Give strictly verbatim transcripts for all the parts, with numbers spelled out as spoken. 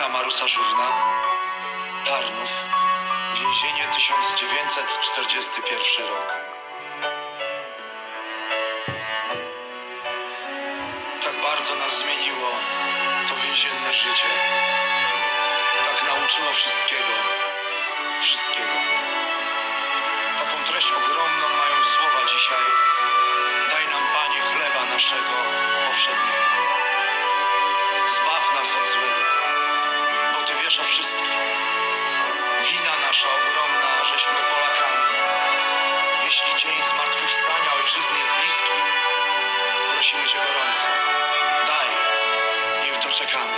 Marusa Żurna, Tarnów, więzienie tysiąc dziewięćset czterdziesty pierwszy rok. Tak bardzo nas zmieniło to więzienne życie. Tak nauczyło wszystkiego, wszystkiego. Taką treść ogromną mają słowa dzisiaj. Daj nam, Panie, chleba naszego powszedniego. Zbaw nas od złego, bo Ty wiesz o wszystkim. Wina nasza ogromna, żeśmy Polakami. Jeśli dzień zmartwychwstania Ojczyzny jest bliski, prosimy Cię gorąco, daj, niech doczekamy.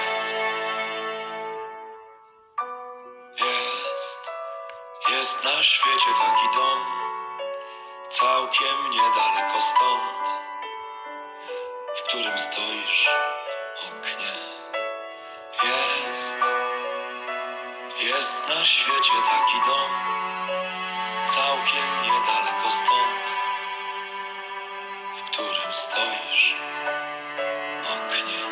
Jest, jest na świecie taki dom, całkiem niedaleko stąd, w którym stoisz w oknie. Jest, jest na świecie taki dom, całkiem niedaleko stąd, w którym stoisz w oknie.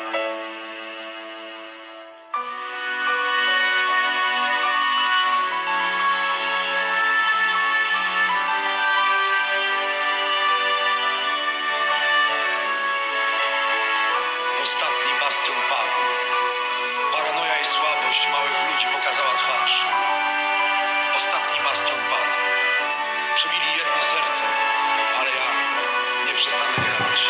Ostatni bastion padł. Paranoja i słabość małych ludzi pokazała twarz. Ostatni bastion padł. Przebili jedno serce, ale ja nie przestanę grać.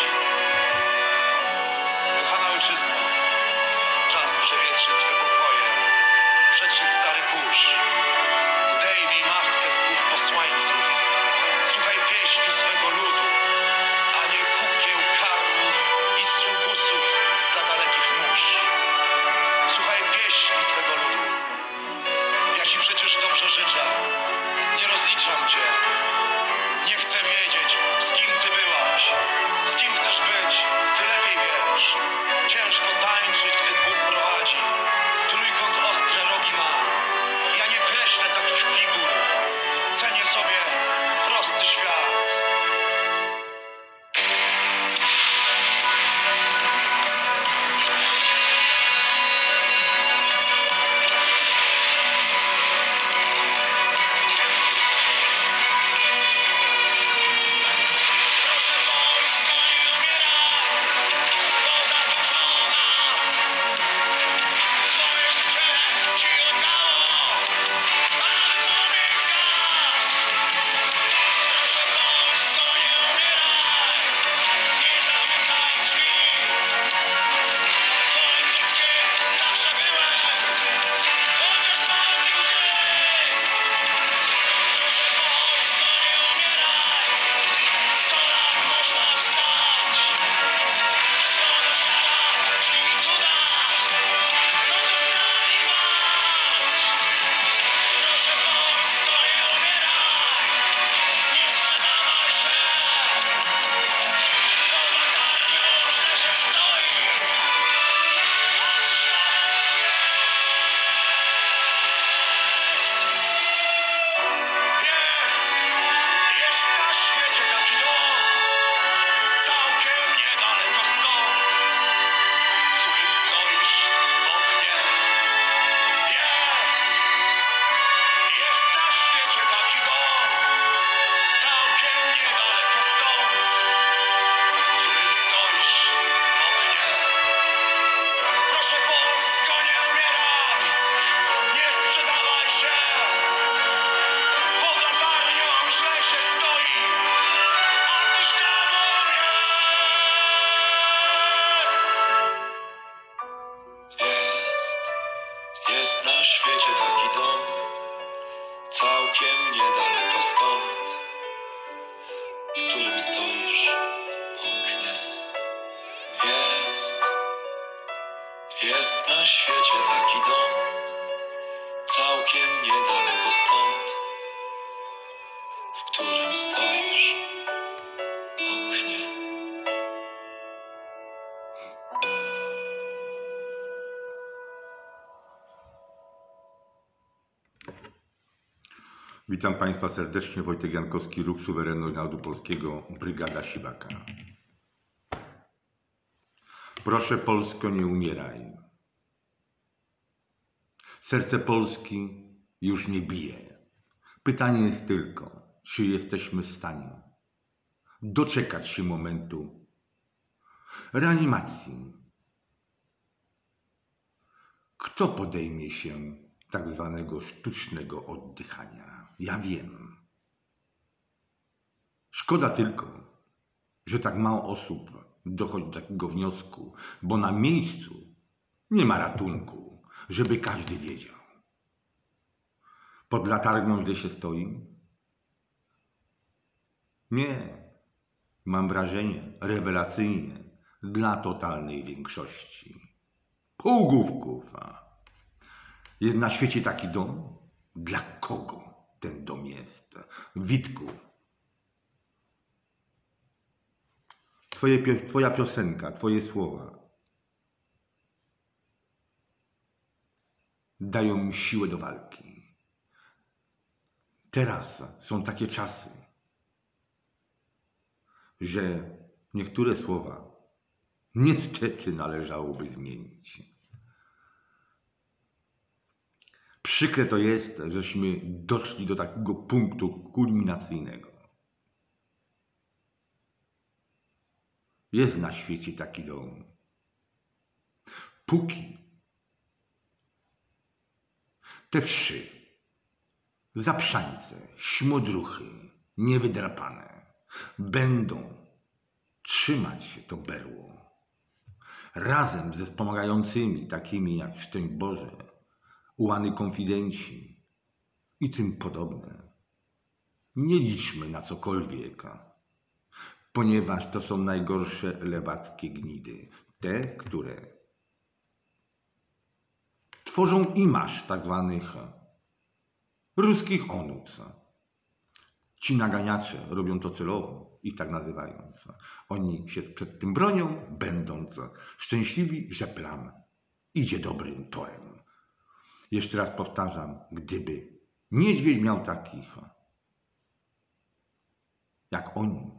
Kochana ojczyzno, czas przewietrzyć swe pokoje, przetrzeć stary kurz. Zdejmij maskę z głów posłańców. Słuchaj pieśni swego ludu, a nie kukieł karłów i sługusów zza dalekich mórz. Słuchaj pieśni swego ludu. Ja Ci przecież dobrze życzę. Nie rozliczam Cię. Nie chcę wiedzieć, z kim Ty byłaś. Z kim chcesz być, Ty lepiej wiesz. Ciężko tańczyć, gdy dwóch prowadzi. Trójkąt ostre rogi ma. Ja nie kreślę takich figur. Cenię sobie prosty świat. Jest na świecie taki dom, całkiem niedaleko stąd, w którym stoisz w oknie. Jest, jest na świecie taki dom, całkiem niedaleko stąd, w którym stoisz w oknie. Witam Państwa serdecznie, Wojtek Jankowski, Ruch Suwerenność Narodu Polskiego, Brygada Siwaka. Proszę Polsko, nie umieraj. Serce Polski już nie bije. Pytanie jest tylko, czy jesteśmy w stanie doczekać się momentu reanimacji. Kto podejmie się tak zwanego sztucznego oddychania? Ja wiem. Szkoda tylko, że tak mało osób dochodzi do takiego wniosku, bo na miejscu nie ma ratunku, żeby każdy wiedział. Pod latarnią źle się stoi? Nie. Mam wrażenie, rewelacyjne dla totalnej większości. Półgłówków. A. Jest na świecie taki dom? Dla kogo ten dom jest? Witku, twoje, twoja piosenka, twoje słowa dają mi siłę do walki. Teraz są takie czasy, że niektóre słowa niestety należałoby zmienić. Przykre to jest, żeśmy doszli do takiego punktu kulminacyjnego. Jest na świecie taki dom. Póki te wszy, zaprzańce, śmodruchy, niewydrapane będą trzymać to berło razem ze wspomagającymi, takimi jak Szczęść Boże, Ułany Konfidenci i tym podobne. Nie liczmy na cokolwiek, ponieważ to są najgorsze lewackie gnidy. Te, które tworzą imaż tak zwanych ruskich onów. Ci naganiacze robią to celowo, ich tak nazywając. Oni się przed tym bronią, będąc szczęśliwi, że plan idzie dobrym torem. Jeszcze raz powtarzam, gdyby niedźwiedź miał takich jak oni,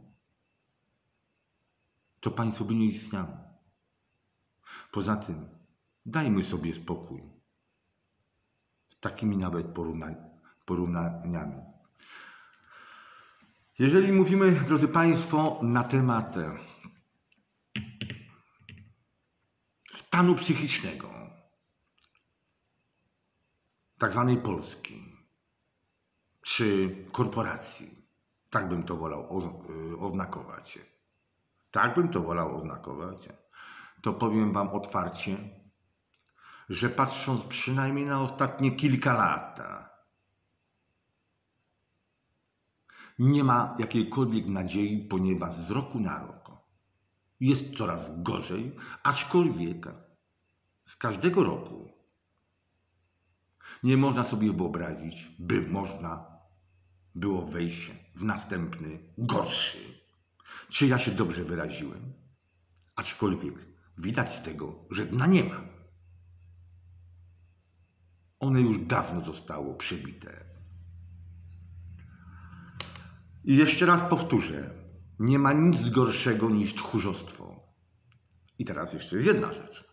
to państwo by nie istniało. Poza tym dajmy sobie spokój z takimi nawet porównaniami. Jeżeli mówimy, drodzy Państwo, na temat stanu psychicznego tak zwanej Polski czy korporacji, tak bym to wolał oznakować, tak bym to wolał oznakować, to powiem Wam otwarcie, że patrząc przynajmniej na ostatnie kilka lat, nie ma jakiejkolwiek nadziei, ponieważ z roku na rok jest coraz gorzej, aczkolwiek z każdego roku nie można sobie wyobrazić, by można było wejść w następny, gorszy. Czy ja się dobrze wyraziłem? Aczkolwiek widać z tego, że dna nie ma. One już dawno zostało przebite. I jeszcze raz powtórzę, nie ma nic gorszego niż tchórzostwo. I teraz jeszcze jest jedna rzecz.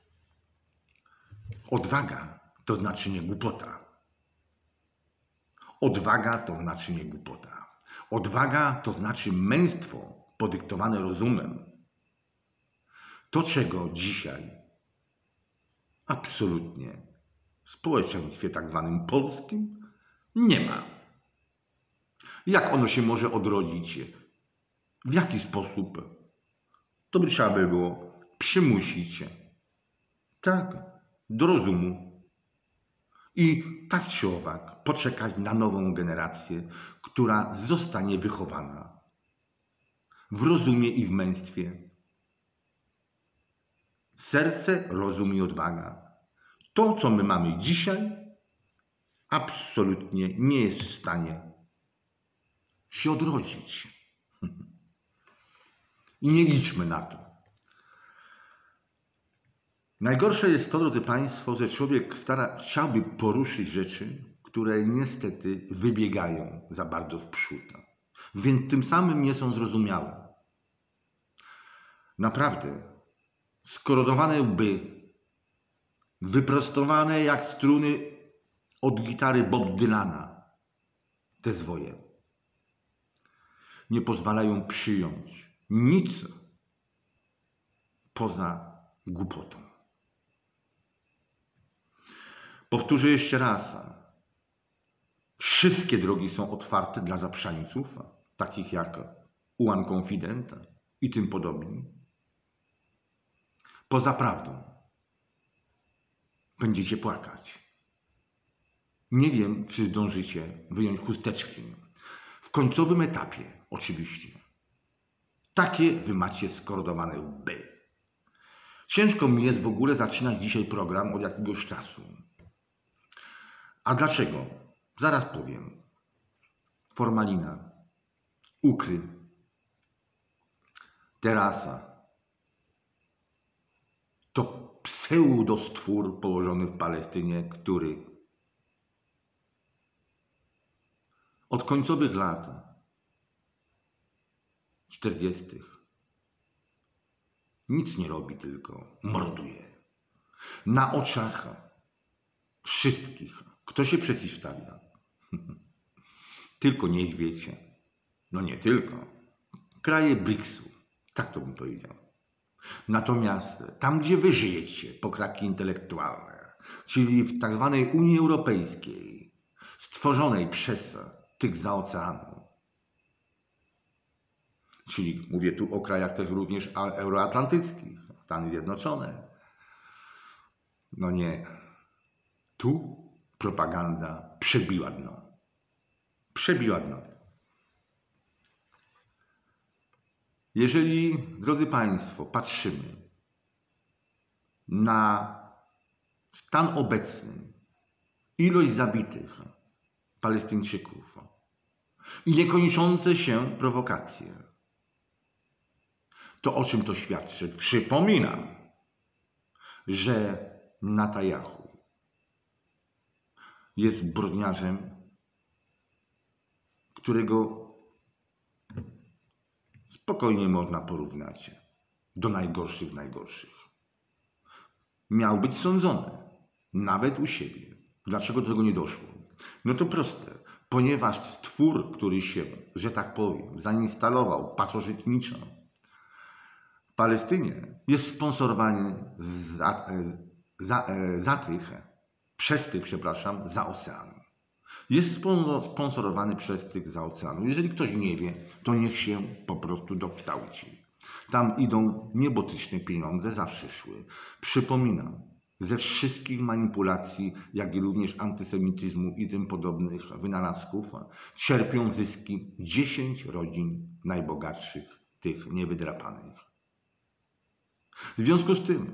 Odwaga to znaczy nie głupota. Odwaga to znaczy nie głupota. Odwaga to znaczy męstwo podyktowane rozumem. To, czego dzisiaj absolutnie w społeczeństwie tak zwanym polskim nie ma. Jak ono się może odrodzić? W jaki sposób? To by trzeba by było przymusić, tak, do rozumu. I tak czy owak poczekać na nową generację, która zostanie wychowana w rozumie i w męstwie. Serce, rozum i odwaga. To, co my mamy dzisiaj, absolutnie nie jest w stanie się odrodzić. I nie liczmy na to. Najgorsze jest to, drodzy Państwo, że człowiek stara, chciałby poruszyć rzeczy, które niestety wybiegają za bardzo w przód. Więc tym samym nie są zrozumiałe. Naprawdę, skorodowane łby, wyprostowane jak struny od gitary Bob Dylana te zwoje. Nie pozwalają przyjąć nic poza głupotą. Powtórzę jeszcze raz. Wszystkie drogi są otwarte dla zaprzańców, takich jak One Confident i tym podobni. Poza prawdą będziecie płakać. Nie wiem, czy zdążycie wyjąć chusteczki. W końcowym etapie, oczywiście. Takie wy macie skorodowane łby. Ciężko mi jest w ogóle zaczynać dzisiaj program od jakiegoś czasu. A dlaczego? Zaraz powiem. Formalina, ukry, terasa. To pseudostwór położony w Palestynie, który od końcowych lat czterdziestych nic nie robi, tylko morduje. Na oczach wszystkich. Kto się przeciwstawia? Tylko niedźwiedź. No nie tylko. Kraje briksu. Tak to bym powiedział. Natomiast tam, gdzie wy żyjecie, pokraki intelektualne, czyli w tak zwanej Unii Europejskiej, stworzonej przez tych za oceanu, czyli mówię tu o krajach też również euroatlantyckich, Stany Zjednoczone. No nie. Tu propaganda przebiła dno. Przebiła dno. Jeżeli, drodzy Państwo, patrzymy na stan obecny, ilość zabitych Palestyńczyków i niekończące się prowokacje, to o czym to świadczy? Przypominam, że Netanjahu jest zbrodniarzem, którego spokojnie można porównać do najgorszych najgorszych. Miał być sądzony, nawet u siebie. Dlaczego do tego nie doszło? No to proste. Ponieważ stwór, który się, że tak powiem, zainstalował pasożytniczo w Palestynie, jest sponsorowany za, za, za tych, przez tych, przepraszam, za oceanu. Jest sponsorowany przez tych za oceanu. Jeżeli ktoś nie wie, to niech się po prostu dokształci. Tam idą niebotyczne pieniądze, zawsze szły. Przypominam, ze wszystkich manipulacji, jak i również antysemityzmu i tym podobnych wynalazków, czerpią zyski dziesięć rodzin najbogatszych, tych niewydrapanych. W związku z tym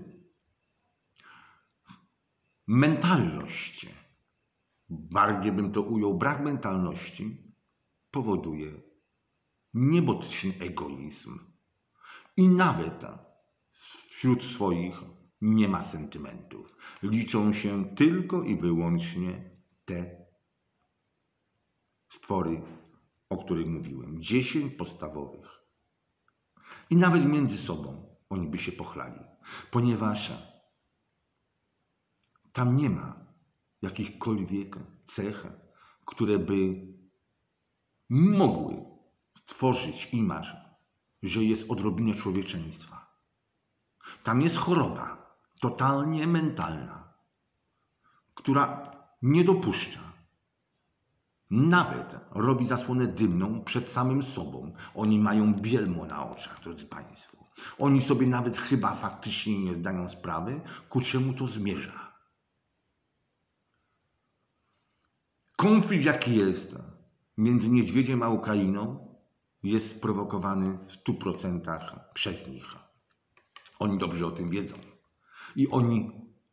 mentalność, bardziej bym to ujął, brak mentalności powoduje niebotyczny egoizm i nawet wśród swoich nie ma sentymentów. Liczą się tylko i wyłącznie te stwory, o których mówiłem. Dziesięć podstawowych. I nawet między sobą oni by się pochlali, ponieważ tam nie ma jakichkolwiek cech, które by mogły stworzyć imaż, że jest odrobinę człowieczeństwa. Tam jest choroba totalnie mentalna, która nie dopuszcza, nawet robi zasłonę dymną przed samym sobą. Oni mają bielmo na oczach, drodzy Państwo. Oni sobie nawet chyba faktycznie nie zdają sprawy, ku czemu to zmierza. Konflikt, jaki jest między niedźwiedziem a Ukrainą, jest sprowokowany w stu procentach przez nich. Oni dobrze o tym wiedzą. I oni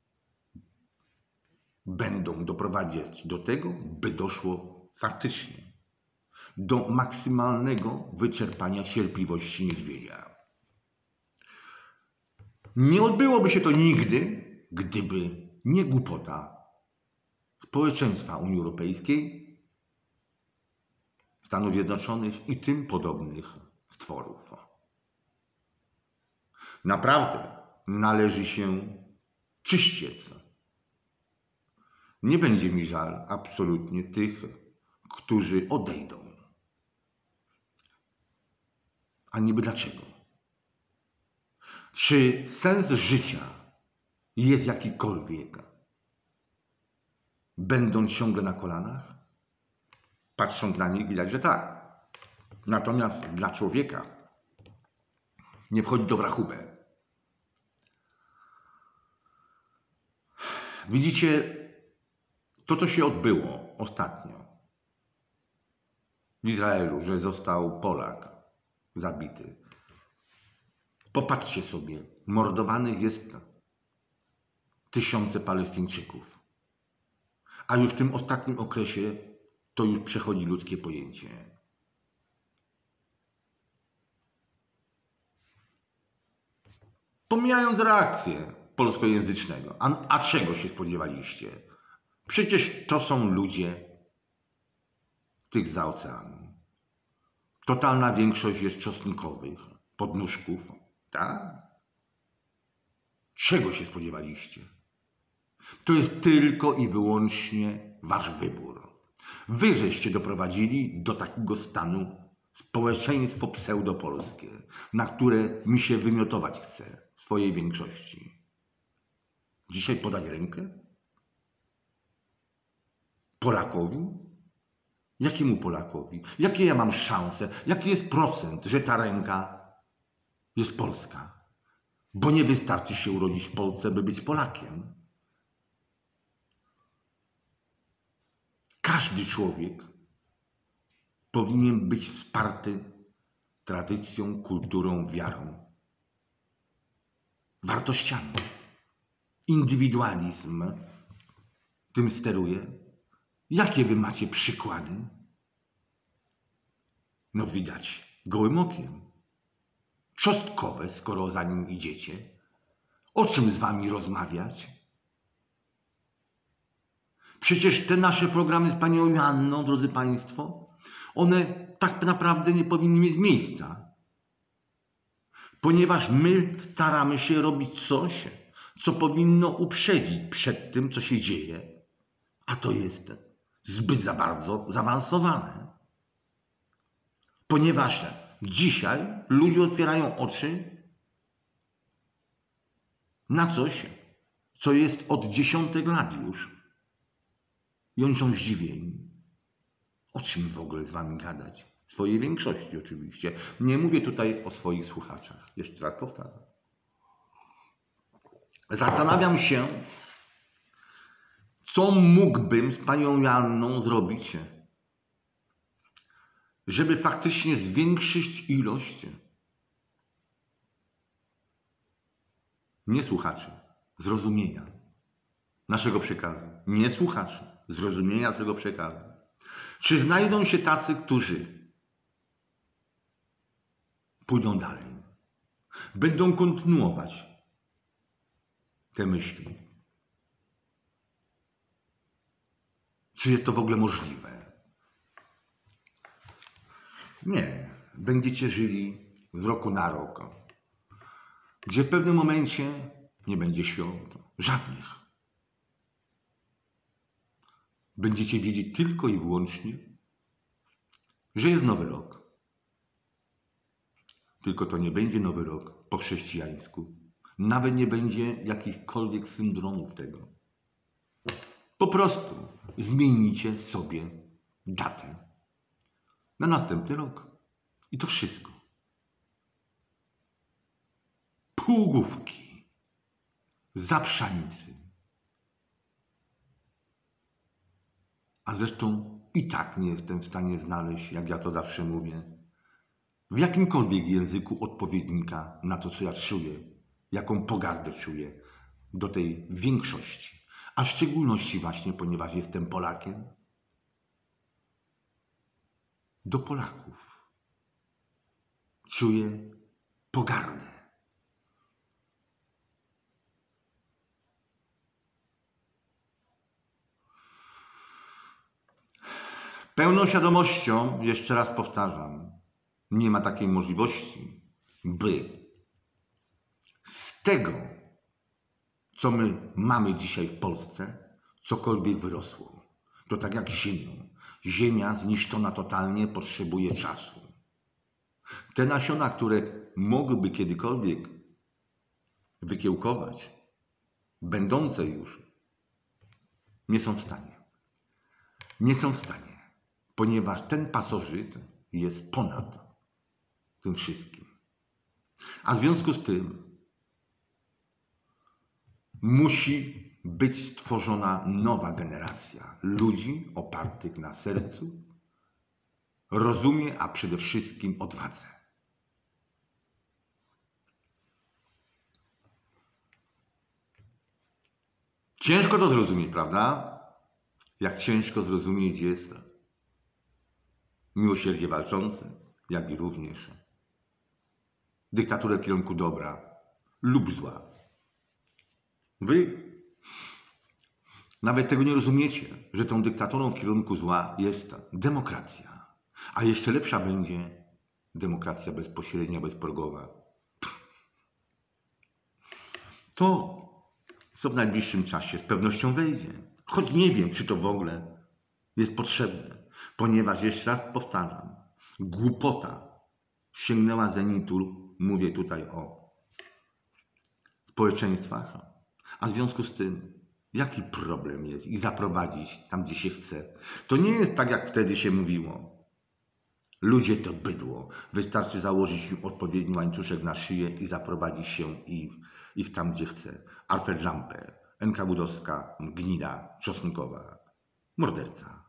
będą doprowadzać do tego, by doszło faktycznie do maksymalnego wyczerpania cierpliwości niedźwiedzia. Nie odbyłoby się to nigdy, gdyby nie głupota społeczeństwa Unii Europejskiej, Stanów Zjednoczonych i tym podobnych stworów. Naprawdę należy się czyściec nie będzie mi żal absolutnie tych, którzy odejdą. A niby dlaczego? Czy sens życia jest jakikolwiek, będąc ciągle na kolanach? Patrząc na nich widać, że tak. Natomiast dla człowieka nie wchodzi do rachubę. Widzicie, to co się odbyło ostatnio w Izraelu, że został Polak zabity. Popatrzcie sobie, mordowanych jest tysiące Palestyńczyków. A już w tym ostatnim okresie to już przechodzi ludzkie pojęcie. Pomijając reakcję polskojęzycznego, a, a czego się spodziewaliście? Przecież to są ludzie tych za oceanu. Totalna większość jest czosnkowych, podnóżków, tak? Czego się spodziewaliście? To jest tylko i wyłącznie wasz wybór. Wy żeście doprowadzili do takiego stanu społeczeństwo pseudopolskie, na które mi się wymiotować chce w swojej większości. Dzisiaj podać rękę? Polakowi? Jakiemu Polakowi? Jakie ja mam szanse? Jaki jest procent, że ta ręka jest polska? Bo nie wystarczy się urodzić w Polsce, by być Polakiem. Każdy człowiek powinien być wsparty tradycją, kulturą, wiarą, wartościami. Indywidualizm tym steruje. Jakie wy macie przykłady? No widać gołym okiem. Cząstkowe, skoro za nim idziecie. O czym z wami rozmawiać? Przecież te nasze programy z panią Joanną, drodzy państwo, one tak naprawdę nie powinny mieć miejsca. Ponieważ my staramy się robić coś, co powinno uprzedzić przed tym, co się dzieje. A to jest zbyt za bardzo zaawansowane. Ponieważ dzisiaj ludzie otwierają oczy na coś, co jest od dziesiątek lat już. I oni są zdziwieni. O czym w ogóle z wami gadać? Swojej większości oczywiście. Nie mówię tutaj o swoich słuchaczach. Jeszcze raz powtarzam. Zastanawiam się, co mógłbym z panią Joanną zrobić, żeby faktycznie zwiększyć ilość nie słuchaczy, zrozumienia naszego przekazu. Nie słuchaczy, zrozumienia naszego przekazu. Czy znajdą się tacy, którzy pójdą dalej, będą kontynuować te myśli? Czy jest to w ogóle możliwe? Nie. Będziecie żyli z roku na rok, gdzie w pewnym momencie nie będzie świąt. Żadnych. Będziecie wiedzieć tylko i wyłącznie, że jest nowy rok. Tylko to nie będzie nowy rok po chrześcijańsku. Nawet nie będzie jakichkolwiek syndromów tego. Po prostu zmienicie sobie datę na następny rok. I to wszystko. Półgłówki, zapszanicy. A zresztą i tak nie jestem w stanie znaleźć, jak ja to zawsze mówię, w jakimkolwiek języku odpowiednika na to, co ja czuję, jaką pogardę czuję do tej większości. A w szczególności właśnie, ponieważ jestem Polakiem, do Polaków czuję pogardę. Pełną świadomością, jeszcze raz powtarzam, nie ma takiej możliwości, by z tego, co my mamy dzisiaj w Polsce, cokolwiek wyrosło, to tak jak ziemią. Ziemia zniszczona totalnie potrzebuje czasu. Te nasiona, które mogłyby kiedykolwiek wykiełkować, będące już, nie są w stanie. Nie są w stanie, ponieważ ten pasożyt jest ponad tym wszystkim. A w związku z tym musi być stworzona nowa generacja ludzi opartych na sercu, rozumie, a przede wszystkim odwadze. Ciężko to zrozumieć, prawda? Jak ciężko zrozumieć jest miłosierdzie walczące, jak i również dyktaturę w kierunku dobra lub zła. Wy nawet tego nie rozumiecie, że tą dyktaturą w kierunku zła jest demokracja. A jeszcze lepsza będzie demokracja bezpośrednia, bezprogowa. To, co w najbliższym czasie z pewnością wejdzie. Choć nie wiem, czy to w ogóle jest potrzebne. Ponieważ, jeszcze raz powtarzam, głupota sięgnęła zenitu. Mówię tutaj o społeczeństwach. A w związku z tym, jaki problem jest ich zaprowadzić tam, gdzie się chce? To nie jest tak, jak wtedy się mówiło. Ludzie to bydło. Wystarczy założyć im odpowiedni łańcuszek na szyję i zaprowadzić się ich, ich tam, gdzie chce. Alfred Jumper, en ka wu dowska gnida czosnkowa, morderca.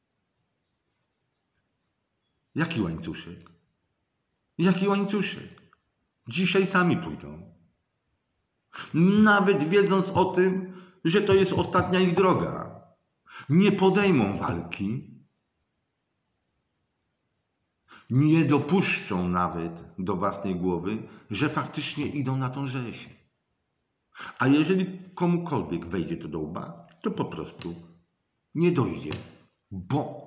Jaki łańcuszek? Jaki łańcuszek? Dzisiaj sami pójdą. Nawet wiedząc o tym, że to jest ostatnia ich droga. Nie podejmą walki. Nie dopuszczą nawet do własnej głowy, że faktycznie idą na tą rzeź. A jeżeli komukolwiek wejdzie to do łba, to po prostu nie dojdzie, bo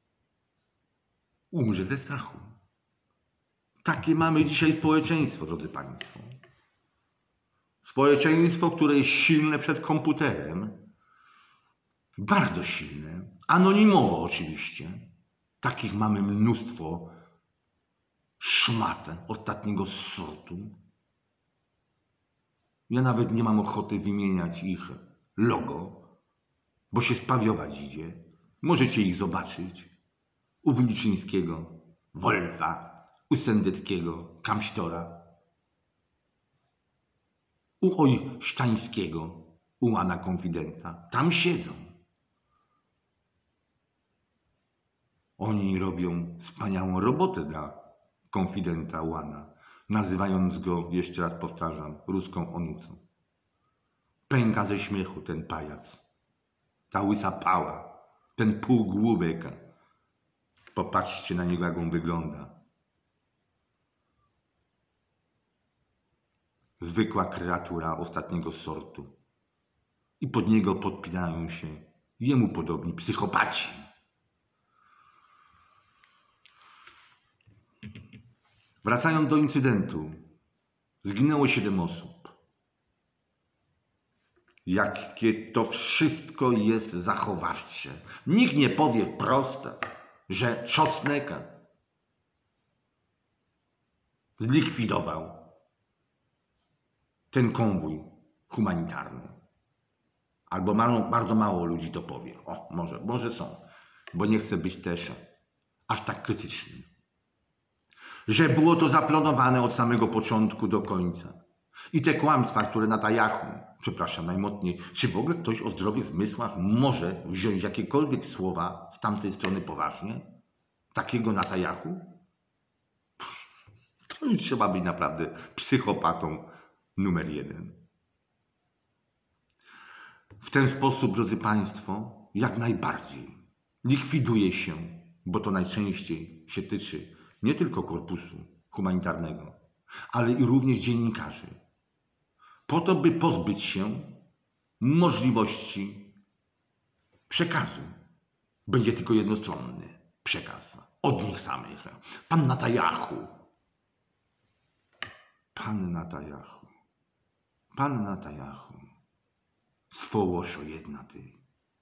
umrze ze strachu. Takie mamy dzisiaj społeczeństwo, drodzy Państwo. Społeczeństwo, które jest silne przed komputerem, bardzo silne, anonimowo oczywiście. Takich mamy mnóstwo szmat ostatniego sortu. Ja nawet nie mam ochoty wymieniać ich logo, bo się spawiować idzie. Możecie ich zobaczyć u Wilczyńskiego, Wolfa, u Sendeckiego, Kamśtora, u Ojsztańskiego, u Łana Konfidenta. Tam siedzą. Oni robią wspaniałą robotę dla konfidenta Łana, nazywając go, jeszcze raz powtarzam, ruską onucą. Pęka ze śmiechu ten pajac, ta łysa pała, ten półgłówek. Popatrzcie na niego, jak on wygląda. Zwykła kreatura ostatniego sortu. I pod niego podpinają się jemu podobni psychopaci. Wracając do incydentu, zginęło siedem osób. Jakie to wszystko jest zachowawcze. Nikt nie powie wprost, że Czosnek zlikwidował ten konwój humanitarny. Albo mało, bardzo mało ludzi to powie. O, może, może są, bo nie chcę być też aż tak krytyczny. Że było to zaplanowane od samego początku do końca. I te kłamstwa, które Netanyahu, przepraszam najmocniej, czy w ogóle ktoś o zdrowych zmysłach może wziąć jakiekolwiek słowa z tamtej strony poważnie? Takiego Netanyahu? To już trzeba być naprawdę psychopatą numer jeden. W ten sposób, drodzy Państwo, jak najbardziej likwiduje się, bo to najczęściej się tyczy nie tylko korpusu humanitarnego, ale i również dziennikarzy, po to, by pozbyć się możliwości przekazu. Będzie tylko jednostronny przekaz od nich samych. Pan Netanyahu, pan Netanyahu, pan Netanyahu, swołoszo jedna ty,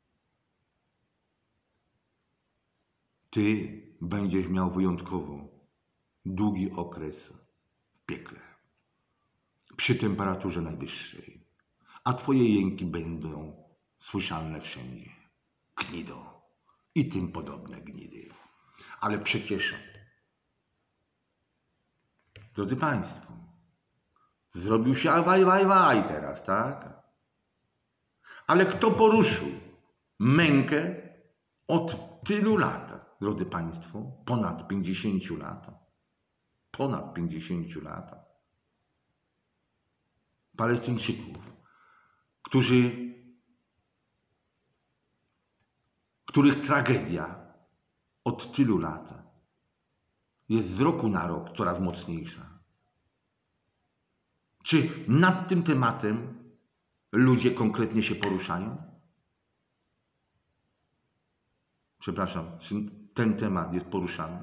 ty będziesz miał wyjątkowo długi okres w piekle, przy temperaturze najwyższej, a twoje jęki będą słyszalne wszędzie. Gnido i tym podobne gnidy. Ale przecież, drodzy Państwo, zrobił się awaj, waj, waj teraz, tak? Ale kto poruszył mękę od tylu lat, drodzy Państwo, ponad pięćdziesięciu lat, ponad pięćdziesięciu lat, Palestyńczyków, którzy, których tragedia od tylu lat jest z roku na rok coraz mocniejsza. Czy nad tym tematem ludzie konkretnie się poruszają? Przepraszam, czy ten temat jest poruszany?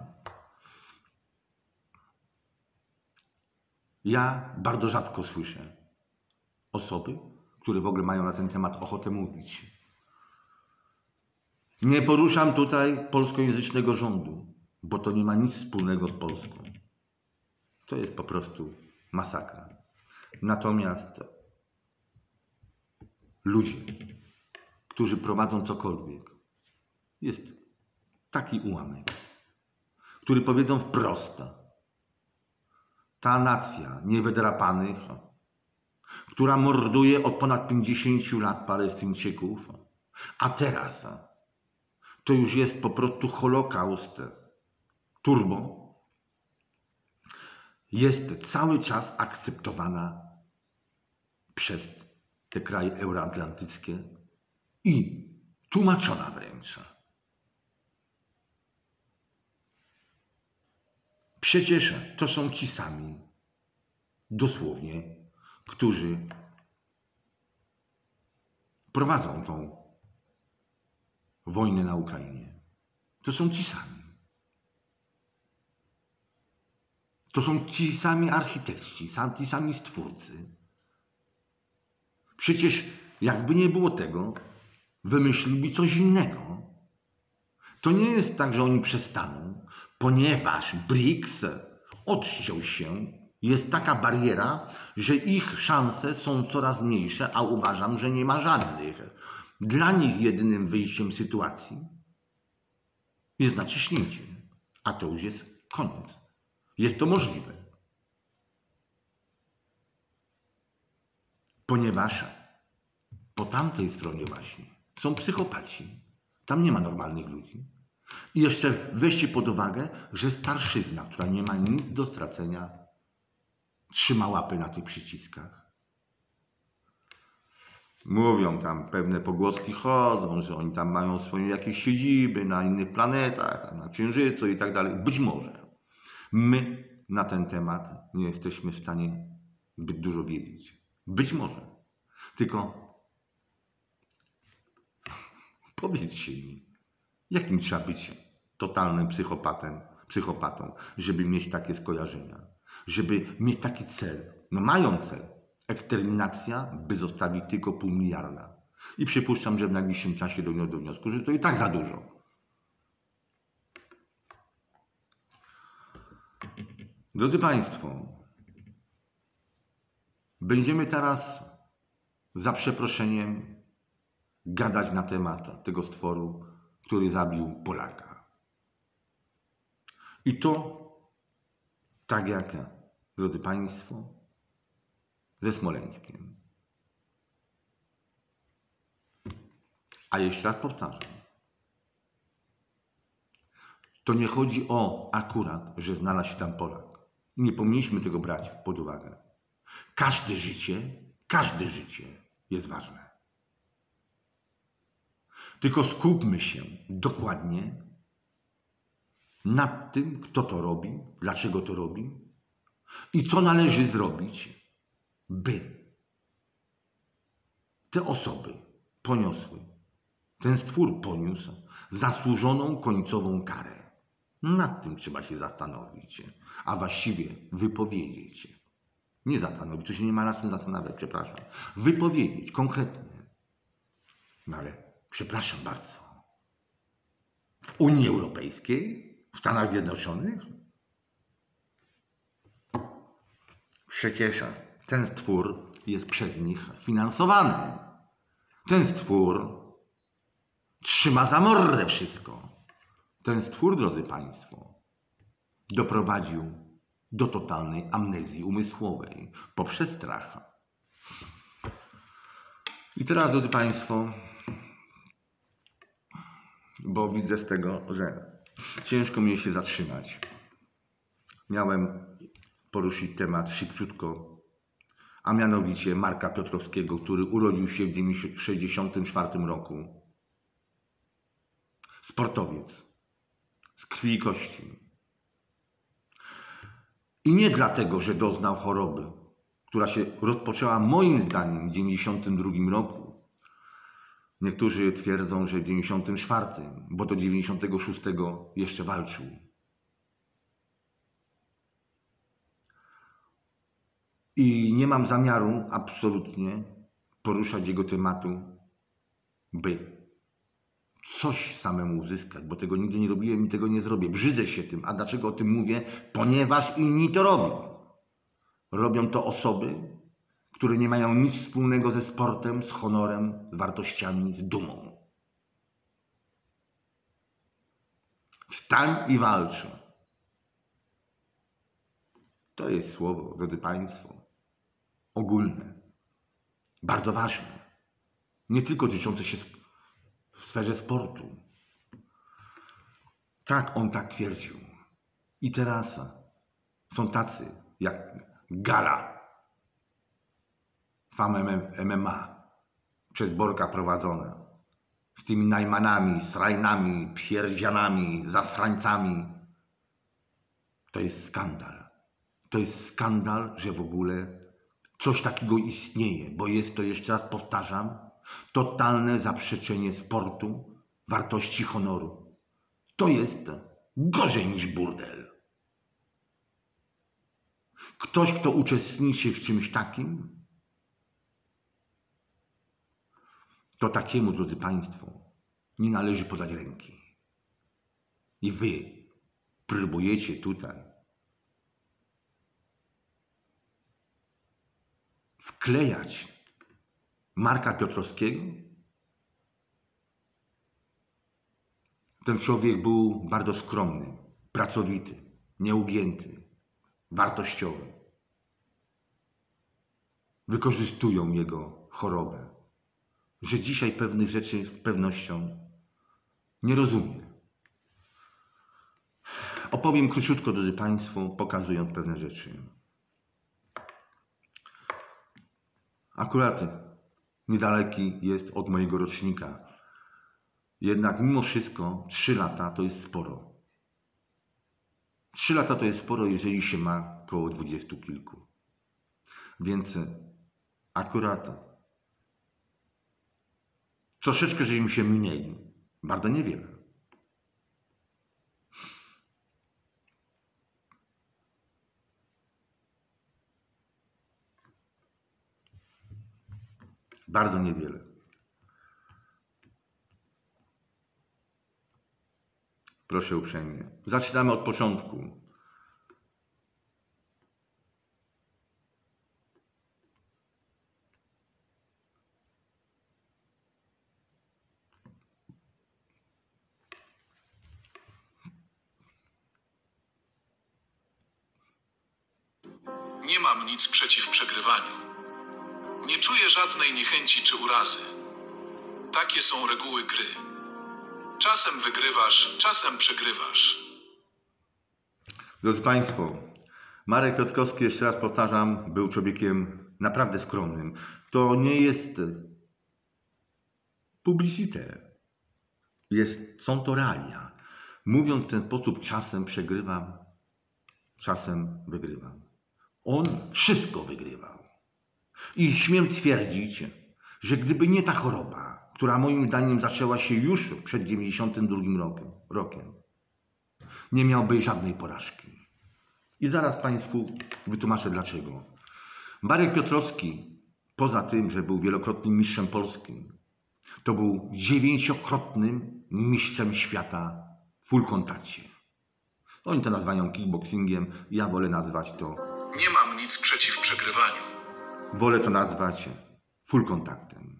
Ja bardzo rzadko słyszę osoby, które w ogóle mają na ten temat ochotę mówić. Nie poruszam tutaj polskojęzycznego rządu, bo to nie ma nic wspólnego z Polską. To jest po prostu masakra. Natomiast ludzie, którzy prowadzą cokolwiek, jest taki ułamek, który powiedzą wprost: ta nacja niewydrapanych, która morduje od ponad pięćdziesięciu lat Palestyńczyków, a teraz to już jest po prostu holokaust turbo, jest cały czas akceptowana przez te kraje euroatlantyckie i tłumaczona wręcz. Przecież to są ci sami, dosłownie, którzy prowadzą tą wojnę na Ukrainie. To są ci sami. To są ci sami architekci, ci sami stwórcy. Przecież jakby nie było tego, wymyślili coś innego. To nie jest tak, że oni przestaną, ponieważ B R I C S odciął się, jest taka bariera, że ich szanse są coraz mniejsze, a uważam, że nie ma żadnych. Dla nich jedynym wyjściem z sytuacji jest naciśnięcie, a to już jest koniec. Jest to możliwe. Ponieważ po tamtej stronie właśnie są psychopaci. Tam nie ma normalnych ludzi. I jeszcze weźcie pod uwagę, że starszyzna, która nie ma nic do stracenia, trzyma łapy na tych przyciskach. Mówią tam, pewne pogłoski chodzą, że oni tam mają swoje jakieś siedziby na innych planetach, na Księżycu i tak dalej. Być może. My na ten temat nie jesteśmy w stanie zbyt dużo wiedzieć. Być może. Tylko powiedzcie mi, jakim trzeba być totalnym psychopatem, psychopatą, żeby mieć takie skojarzenia, żeby mieć taki cel. No mają cel. Eksterminacja, by zostawić tylko pół miliarda. I przypuszczam, że w najbliższym czasie dojdą do wniosku, że to i tak za dużo. Drodzy Państwo, będziemy teraz za przeproszeniem gadać na temat tego stworu, który zabił Polaka. I to tak jak, drodzy Państwo, ze Smoleńskiem. A jeszcze raz powtarzam, to nie chodzi o akurat, że znalazł się tam Polak. Nie powinniśmy tego brać pod uwagę. Każde życie, każde życie jest ważne. Tylko skupmy się dokładnie nad tym, kto to robi, dlaczego to robi i co należy zrobić, by te osoby poniosły, ten stwór poniósł zasłużoną końcową karę. Nad tym trzeba się zastanowić, a właściwie wypowiedzieć. Nie zastanowić, to się nie ma na czym zastanawiać, przepraszam. Wypowiedzieć konkretnie. No ale przepraszam bardzo. W w Unii Europejskiej, w Stanach Zjednoczonych? Przecież ten stwór jest przez nich finansowany. Ten stwór trzyma za mordę wszystko. Ten stwór, drodzy Państwo, doprowadził do totalnej amnezji umysłowej poprzez strach. I teraz, drodzy Państwo, bo widzę z tego, że ciężko mi się zatrzymać. Miałem poruszyć temat szybciutko, a mianowicie Marka Piotrowskiego, który urodził się w tysiąc dziewięćset sześćdziesiątym czwartym roku. Sportowiec z krwi i kości. I nie dlatego, że doznał choroby, która się rozpoczęła moim zdaniem w dziewięćdziesiątym drugim roku. Niektórzy twierdzą, że w dziewięćdziesiątym czwartym, bo do dziewięćdziesiątego szóstego jeszcze walczył. I nie mam zamiaru absolutnie poruszać jego tematu, by coś samemu uzyskać, bo tego nigdy nie robiłem i tego nie zrobię. Brzydzę się tym. A dlaczego o tym mówię? Ponieważ inni to robią. Robią to osoby, które nie mają nic wspólnego ze sportem, z honorem, z wartościami, z dumą. Wstań i walcz. To jest słowo, drodzy Państwo, ogólne, bardzo ważne. Nie tylko dotyczące się w sferze sportu. Tak, on tak twierdził. I teraz są tacy jak Gala, Fama M M A, przez Borka prowadzona, z tymi najmanami, srajnami, pierdzianami, zasrańcami. To jest skandal. To jest skandal, że w ogóle coś takiego istnieje, bo jest to, jeszcze raz powtarzam, totalne zaprzeczenie sportu, wartości honoru. To jest gorzej niż burdel. Ktoś, kto uczestniczy w czymś takim, to takiemu, drodzy Państwo, nie należy podać ręki. I wy próbujecie tutaj wklejać Marka Piotrowskiego. Ten człowiek był bardzo skromny, pracowity, nieugięty, wartościowy. Wykorzystują jego chorobę, że dzisiaj pewnych rzeczy z pewnością nie rozumie. Opowiem króciutko, drodzy Państwo, pokazując pewne rzeczy. Akurat niedaleki jest od mojego rocznika. Jednak mimo wszystko trzy lata to jest sporo. Trzy lata to jest sporo, jeżeli się ma koło dwudziestu kilku. Więc akurat troszeczkę, żeśmy się minęli. Bardzo niewiele. Bardzo niewiele. Proszę uprzejmie. Zaczynamy od początku. Nie mam nic przeciw przegrywaniu. Nie czuję żadnej niechęci czy urazy. Takie są reguły gry. Czasem wygrywasz, czasem przegrywasz. Drodzy Państwo, Marek Piotrowski, jeszcze raz powtarzam, był człowiekiem naprawdę skromnym. To nie jest publicité. Jest, są to realia. Mówiąc w ten sposób, czasem przegrywam, czasem wygrywam. On wszystko wygrywał. I śmiem twierdzić, że gdyby nie ta choroba, która moim zdaniem zaczęła się już przed dziewięćdziesiątym drugim rokiem, rokiem, nie miałby żadnej porażki. I zaraz Państwu wytłumaczę dlaczego. Marek Piotrowski, poza tym, że był wielokrotnym mistrzem polskim, to był dziewięciokrotnym mistrzem świata full kontakcie. Oni to nazywają kickboxingiem, ja wolę nazwać to, Nie mam nic przeciw przegrywaniu. wolę to nazwać full kontaktem.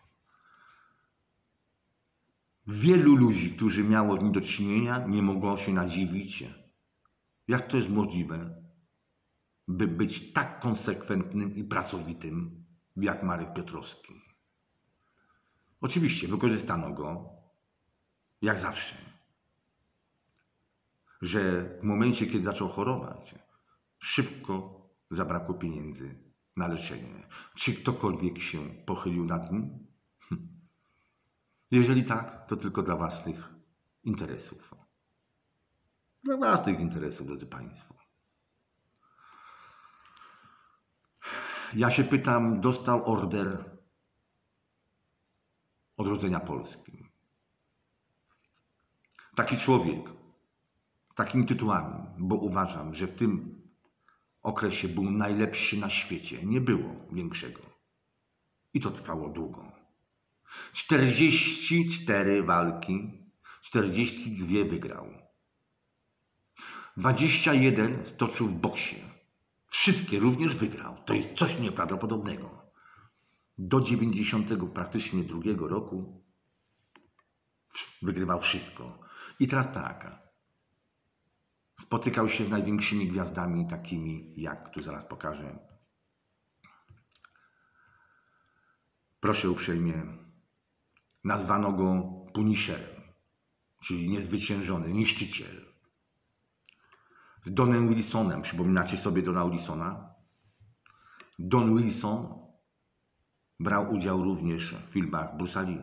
Wielu ludzi, którzy miało z nim do czynienia, nie mogło się nadziwić, jak to jest możliwe, by być tak konsekwentnym i pracowitym jak Marek Piotrowski. Oczywiście wykorzystano go, jak zawsze, że w momencie, kiedy zaczął chorować, szybko zabrakło pieniędzy na leczenie. Czy ktokolwiek się pochylił nad nim? Hm. Jeżeli tak, to tylko dla własnych interesów. Dla własnych interesów, drodzy Państwo. Ja się pytam, dostał order odrodzenia Polski. Taki człowiek, takimi tytułami, bo uważam, że w tym okresie był najlepszy na świecie. Nie było większego. I to trwało długo. czterdzieści cztery walki, czterdzieści dwie wygrał. dwadzieścia jeden stoczył w boksie. Wszystkie również wygrał. To jest coś nieprawdopodobnego. Do dziewięćdziesiątego praktycznie drugiego roku wygrywał wszystko. I teraz tak. Spotykał się z największymi gwiazdami, takimi jak, tu zaraz pokażę. Proszę uprzejmie, nazwano go Punisherem, czyli niezwyciężony, niszczyciel. Z Donem Wilsonem, przypominacie sobie Dona Wilsona? Don Wilson brał udział również w filmach Bruce'a Lee.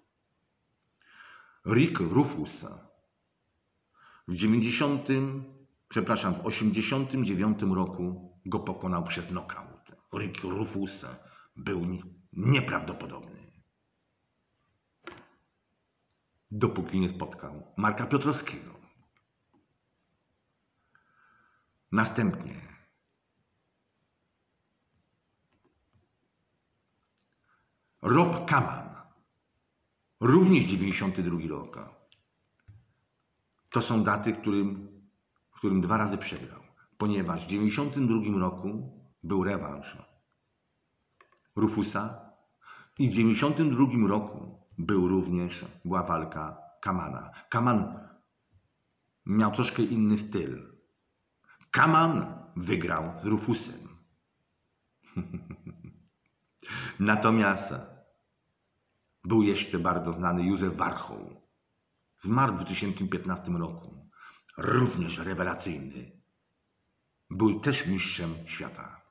Rick Rufus w dziewięćdziesiątym, przepraszam, w osiemdziesiątym dziewiątym roku go pokonał przez knockout. Rick Rufus był nieprawdopodobny. Dopóki nie spotkał Marka Piotrowskiego. Następnie Rob Kaman, również dziewięćdziesiąty drugi rok. To są daty, którym, którym dwa razy przegrał, ponieważ w dziewięćdziesiątym drugim roku był rewanż Rufusa i w dziewięćdziesiątym drugim roku był również, była walka Kamana. Kaman miał troszkę inny styl. Kaman wygrał z Rufusem. Natomiast był jeszcze bardzo znany Józef Warchoł. Zmarł w dwa tysiące piętnastym roku. Również rewelacyjny. Był też mistrzem świata.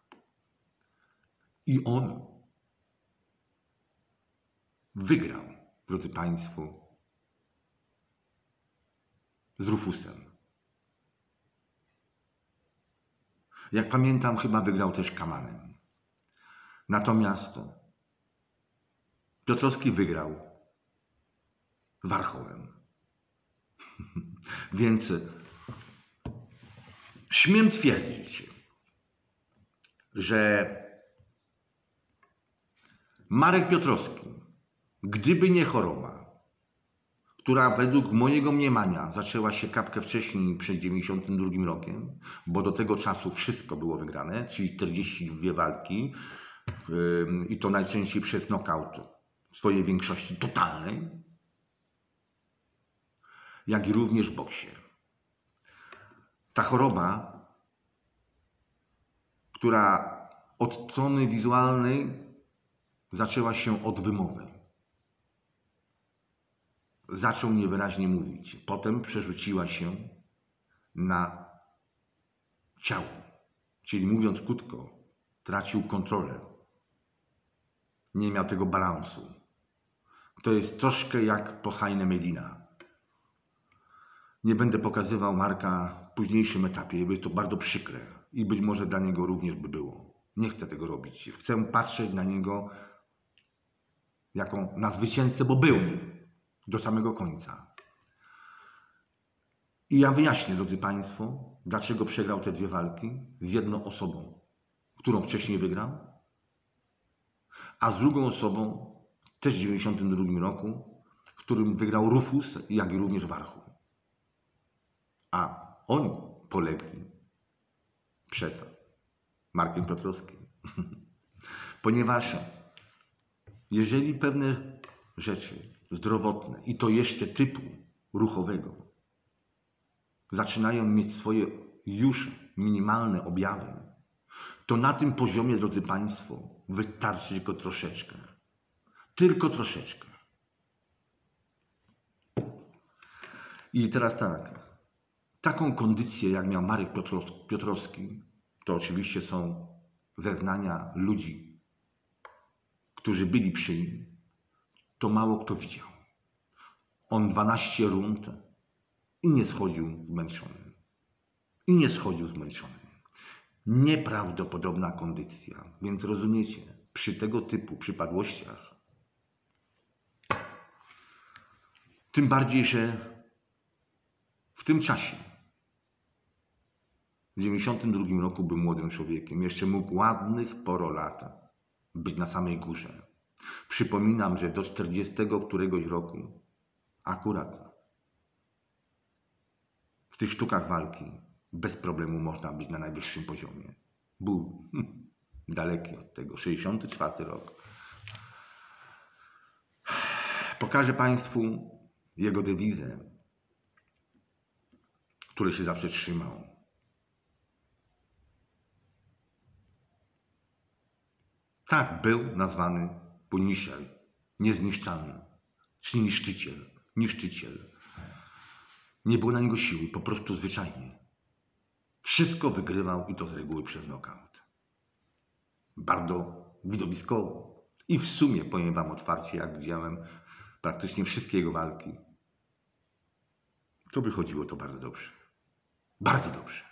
I on wygrał, drodzy Państwo, z Rufusem. Jak pamiętam, chyba wygrał też Kamanem. Natomiast Piotrowski wygrał z Warchołem. Więc śmiem twierdzić, że Marek Piotrowski, gdyby nie choroba, która według mojego mniemania zaczęła się kapkę wcześniej, przed dziewięćdziesiątym drugim rokiem, bo do tego czasu wszystko było wygrane, czyli czterdzieści dwie walki yy, i to najczęściej przez knockout w swojej większości totalnej, jak i również w boksie. Ta choroba, która od strony wizualnej zaczęła się od wymowy. Zaczął niewyraźnie mówić. Potem przerzuciła się na ciało. Czyli mówiąc krótko, tracił kontrolę. Nie miał tego balansu. To jest troszkę jak po Jaime Medina. Nie będę pokazywał Marka w późniejszym etapie, bo jest to bardzo przykre i być może dla niego również by było. Nie chcę tego robić. Chcę patrzeć na niego jako na zwycięzcę, bo był nim do samego końca. I ja wyjaśnię, drodzy Państwo, dlaczego przegrał te dwie walki z jedną osobą, którą wcześniej wygrał, a z drugą osobą, też w dziewięćdziesiątym drugim roku, w którym wygrał Rufus, jak i również Warchoł. a oni polegli przed Markiem Piotrowskim. Ponieważ jeżeli pewne rzeczy zdrowotne, i to jeszcze typu ruchowego, zaczynają mieć swoje już minimalne objawy, to na tym poziomie, drodzy Państwo, wystarczy tylko troszeczkę. Tylko troszeczkę. I teraz tak. Taką kondycję, jak miał Marek Piotrowski, to oczywiście są zeznania ludzi, którzy byli przy nim, to mało kto widział. On dwanaście rund i nie schodził zmęczony. I nie schodził zmęczony. Nieprawdopodobna kondycja. Więc rozumiecie, przy tego typu przypadłościach, tym bardziej, że w tym czasie, w dziewięćdziesiątym drugim roku był młodym człowiekiem. Jeszcze mógł ładnych poro lat być na samej górze. Przypominam, że do czterdziestego któregoś roku akurat w tych sztukach walki bez problemu można być na najwyższym poziomie. Był hm, daleki od tego. sześćdziesiąty czwarty rok. Pokażę Państwu jego dewizę, której się zawsze trzymał. Tak był nazwany Punisiaj, niezniszczalny, czy niszczyciel, niszczyciel. Nie było na niego siły, po prostu zwyczajnie. Wszystko wygrywał i to z reguły przez knockout. Bardzo widowiskowo. I w sumie, powiem Wam otwarcie, jak widziałem praktycznie wszystkie jego walki, to wychodziło to bardzo dobrze. Bardzo dobrze.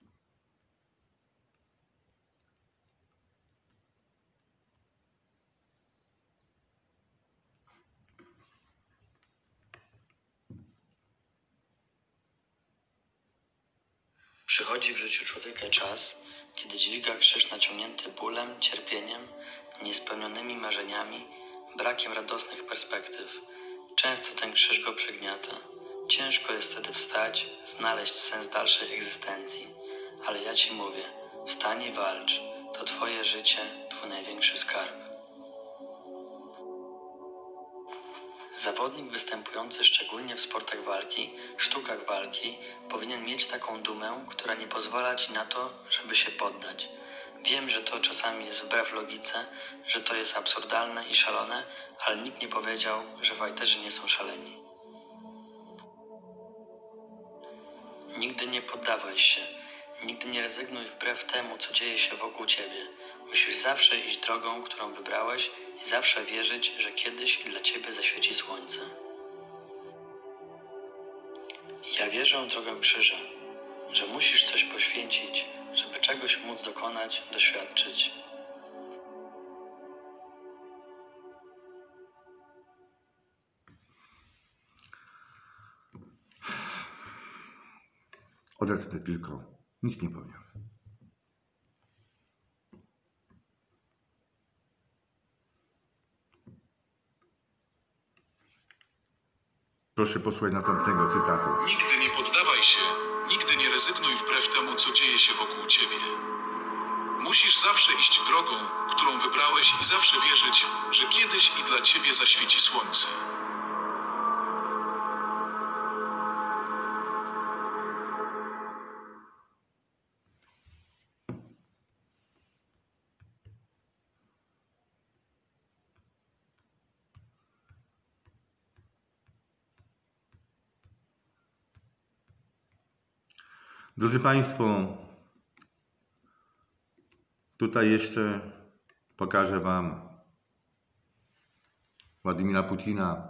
Przychodzi w życiu człowieka czas, kiedy dźwiga krzyż naciągnięty bólem, cierpieniem, niespełnionymi marzeniami, brakiem radosnych perspektyw. Często ten krzyż go przygniata. Ciężko jest wtedy wstać, znaleźć sens dalszej egzystencji. Ale ja Ci mówię, wstań i walcz. To Twoje życie, Twój największy skarb. Zawodnik występujący szczególnie w sportach walki, sztukach walki, powinien mieć taką dumę, która nie pozwala Ci na to, żeby się poddać. Wiem, że to czasami jest wbrew logice, że to jest absurdalne i szalone, ale nikt nie powiedział, że fajterzy nie są szaleni. Nigdy nie poddawaj się. Nigdy nie rezygnuj wbrew temu, co dzieje się wokół Ciebie. Musisz zawsze iść drogą, którą wybrałeś i zawsze wierzyć, że kiedyś i dla Ciebie zaświeci słońce. Ja wierzę w drogę krzyża, że musisz coś poświęcić, żeby czegoś móc dokonać, doświadczyć. Odetnę tylko. Nic nie powiem. Proszę posłuchać następnego cytatu. Nigdy nie poddawaj się, nigdy nie rezygnuj wbrew temu, co dzieje się wokół Ciebie. Musisz zawsze iść drogą, którą wybrałeś i zawsze wierzyć, że kiedyś i dla Ciebie zaświeci słońce. Drodzy Państwo, tutaj jeszcze pokażę Wam Władimira Putina.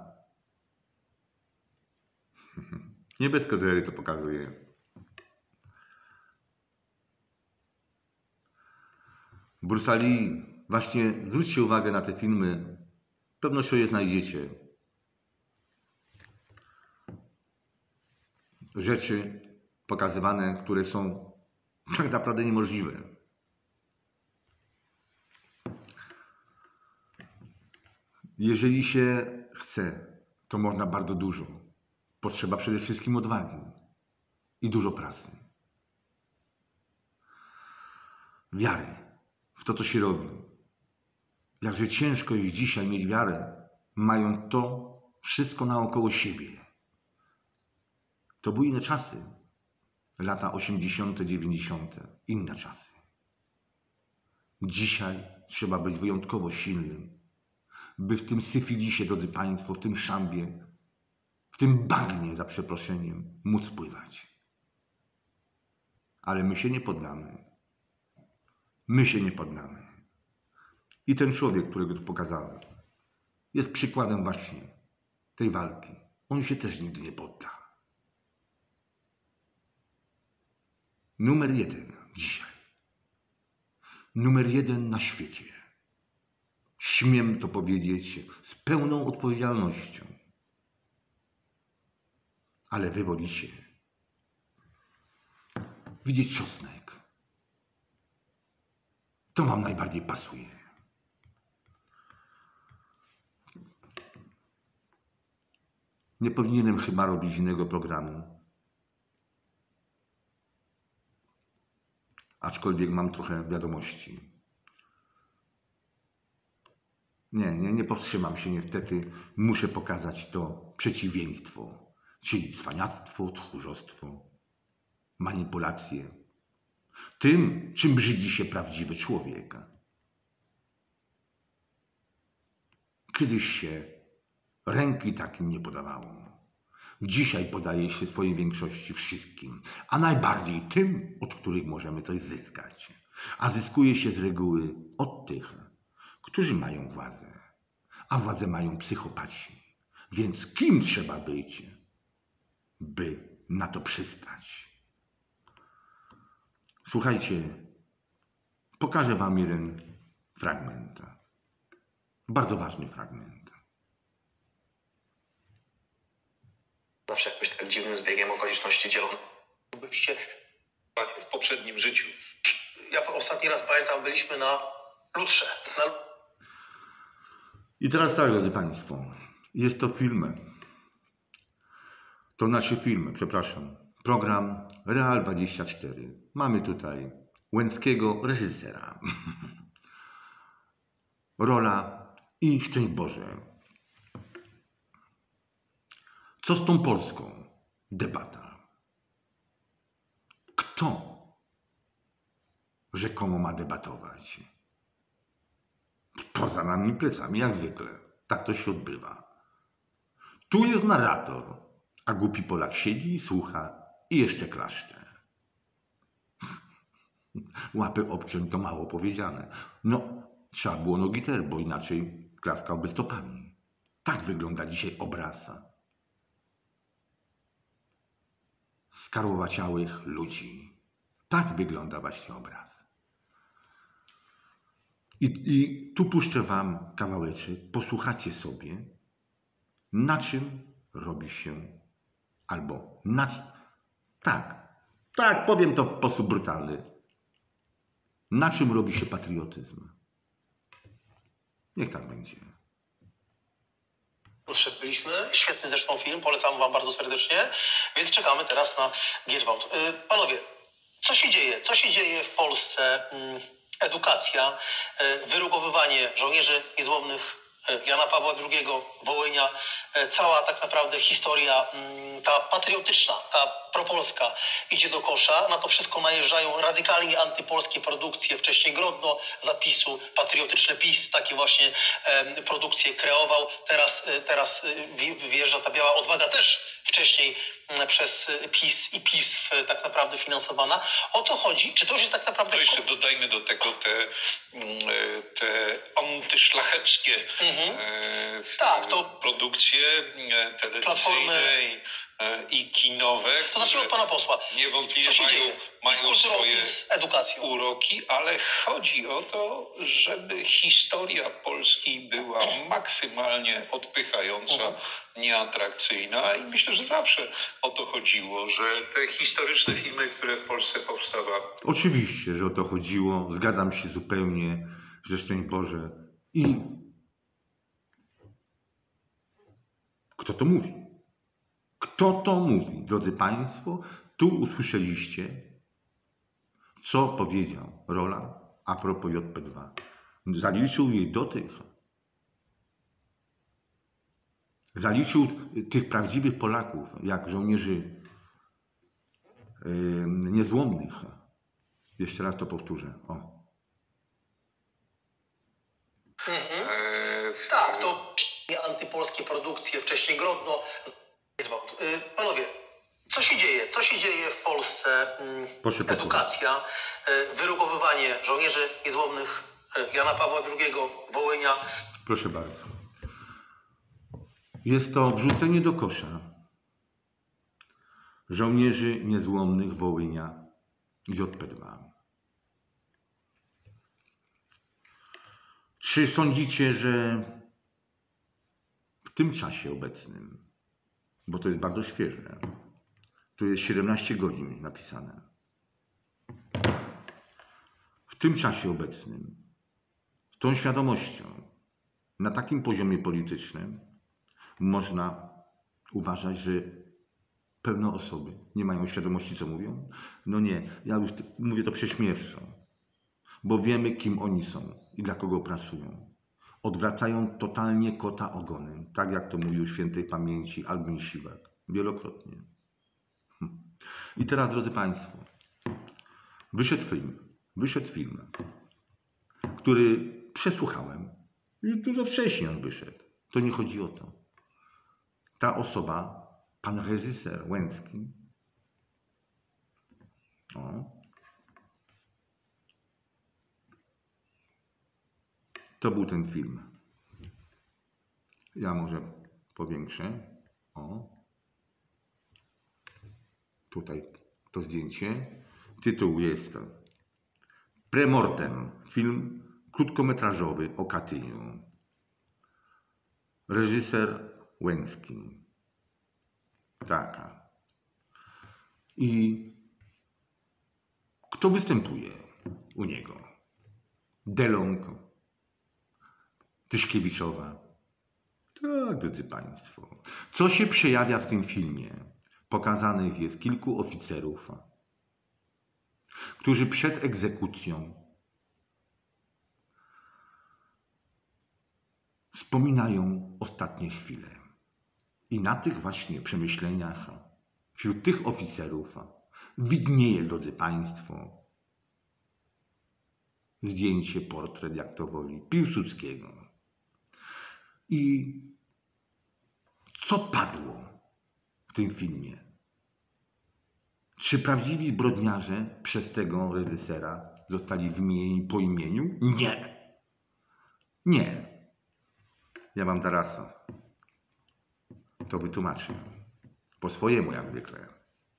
Nie bez kozery to pokazuje. Bruce Lee, właśnie zwróćcie uwagę na te filmy, z pewnością je znajdziecie. Rzeczy pokazywane, które są tak naprawdę niemożliwe. Jeżeli się chce, to można bardzo dużo. Potrzeba przede wszystkim odwagi. i dużo pracy. Wiary w to, co się robi. Jakże ciężko jest dzisiaj mieć wiarę, mając to wszystko naokoło siebie. To były inne czasy. Lata osiemdziesiąte, dziewięćdziesiąte. Inne czasy. Dzisiaj trzeba być wyjątkowo silnym, by w tym syfilisie, drodzy Państwo, w tym szambie, w tym bagnie, za przeproszeniem, móc pływać. Ale my się nie poddamy. My się nie poddamy. I ten człowiek, którego tu pokazałem, jest przykładem właśnie tej walki. On się też nigdy nie podda. Numer jeden dzisiaj. Numer jeden na świecie. Śmiem to powiedzieć z pełną odpowiedzialnością. Ale wy wolicie widzieć czosnek. To wam najbardziej pasuje. Nie powinienem chyba robić innego programu. Aczkolwiek mam trochę wiadomości. Nie, nie, nie powstrzymam się niestety. Muszę pokazać to przeciwieństwo. Czyli cwaniactwo, tchórzostwo, manipulacje. Tym, czym brzydzi się prawdziwy człowiek. Kiedyś się ręki takim nie podawało. Dzisiaj podaje się swojej większości wszystkim, a najbardziej tym, od których możemy coś zyskać. A zyskuje się z reguły od tych, którzy mają władzę. A władzę mają psychopaci. Więc kim trzeba być, by na to przystać? Słuchajcie, pokażę wam jeden fragment. Bardzo ważny fragment. Zawsze jakoś tak dziwnym zbiegiem okoliczności dzielono. Byście W poprzednim życiu. ja ostatni raz pamiętam, byliśmy na Lutrze. Na... I teraz tak, drodzy Państwo, jest to film. To nasze filmy, przepraszam. Program Real dwadzieścia cztery. Mamy tutaj Łęckiego, reżysera. Rola i szczęść Boże. Co z tą Polską? Debata. Kto rzekomo ma debatować? Poza nami plecami, jak zwykle. Tak to się odbywa. Tu jest narrator, a głupi Polak siedzi i słucha i jeszcze klaszcze. Łapy obciąć to mało powiedziane. No, trzeba było nogi ter, bo inaczej klaskałby stopami. Tak wygląda dzisiaj obraz skarłowaciałych ludzi. Tak wygląda właśnie obraz. I, I tu puszczę wam kawałeczek, posłuchacie sobie, na czym robi się, albo na... Tak, tak, powiem to w sposób brutalny. Na czym robi się patriotyzm? Niech tak będzie. Lutrze byliśmy. Świetny zresztą film, polecam wam bardzo serdecznie. Więc czekamy teraz na Gierwałt. Yy, panowie, co się dzieje? Co się dzieje w Polsce? Yy, edukacja, yy, wyrugowywanie żołnierzy niezłomnych, Jana Pawła drugiego, Wołynia, cała tak naprawdę historia, ta patriotyczna, ta propolska idzie do kosza. Na to wszystko najeżdżają radykalnie antypolskie produkcje. Wcześniej Grodno, Zapisu, patriotyczny PiS, takie właśnie e, produkcje kreował. Teraz, teraz wjeżdża ta Biała Odwaga, też wcześniej przez PiS i PiS tak naprawdę finansowana. O co chodzi? Czy to już jest tak naprawdę... To jeszcze dodajmy do tego te, te antyszlacheckie Mhm. e, Tak, to produkcje telewizyjne Platformy... i, i kinowe, To zacznijmy od pana posła. niewątpliwie Co się mają, dzieje z mają kulturą swoje i z edukacją? uroki, ale chodzi o to, żeby historia Polski była maksymalnie odpychająca, Mhm. nieatrakcyjna i myślę, że zawsze o to chodziło, że te historyczne filmy, które w Polsce powstawały. Oczywiście, że o to chodziło. Zgadzam się zupełnie, że szczęść Boże. I kto to mówi? Kto to mówi, drodzy Państwo? Tu usłyszeliście, co powiedział Rola a propos J P dwa. Zaliczył jej do tych. Zaliczył tych prawdziwych Polaków, jak żołnierzy yy, niezłomnych. Jeszcze raz to powtórzę. O. Mhm. Eee, Tak, to antypolskie produkcje, wcześniej Grodno. Gierwałt. Y, Panowie, co się dzieje? Co się dzieje w Polsce? Mm, Proszę posłuchać. Edukacja, y, wyrugowywanie żołnierzy niezłomnych y, Jana Pawła drugiego, Wołynia. Proszę bardzo. Jest to wrzucenie do kosza żołnierzy niezłomnych Wołynia J P dwa. Czy sądzicie, że w tym czasie obecnym, bo to jest bardzo świeże, tu jest siedemnaście godzin napisane, w tym czasie obecnym, z tą świadomością, na takim poziomie politycznym, można uważać, że pewne osoby nie mają świadomości, co mówią? No nie, ja już mówię to prześmiewczo, bo wiemy, kim oni są i dla kogo pracują. Odwracają totalnie kota ogonem, tak jak to mówił świętej pamięci Albin Siwak, wielokrotnie. Hm. I teraz, drodzy Państwo, wyszedł film, wyszedł film, który przesłuchałem i dużo wcześniej on wyszedł. To nie chodzi o to. Ta osoba, pan reżyser Łęcki, o, to był ten film. Ja może powiększę. O, tutaj to zdjęcie. Tytuł jest Premortem. Film krótkometrażowy o Katyniu. Reżyser Łęcki. Taka. I kto występuje u niego? Delong, Tyszkiewiczowa. Tak, drodzy Państwo. Co się przejawia w tym filmie? Pokazanych jest kilku oficerów, którzy przed egzekucją wspominają ostatnie chwile. I na tych właśnie przemyśleniach wśród tych oficerów widnieje, drodzy Państwo, zdjęcie, portret, jak to woli, Piłsudskiego. I co padło w tym filmie? Czy prawdziwi zbrodniarze przez tego reżysera zostali wymienieni po imieniu? Nie. Nie. Ja wam zaraz to wytłumaczę. Po swojemu, jak zwykle.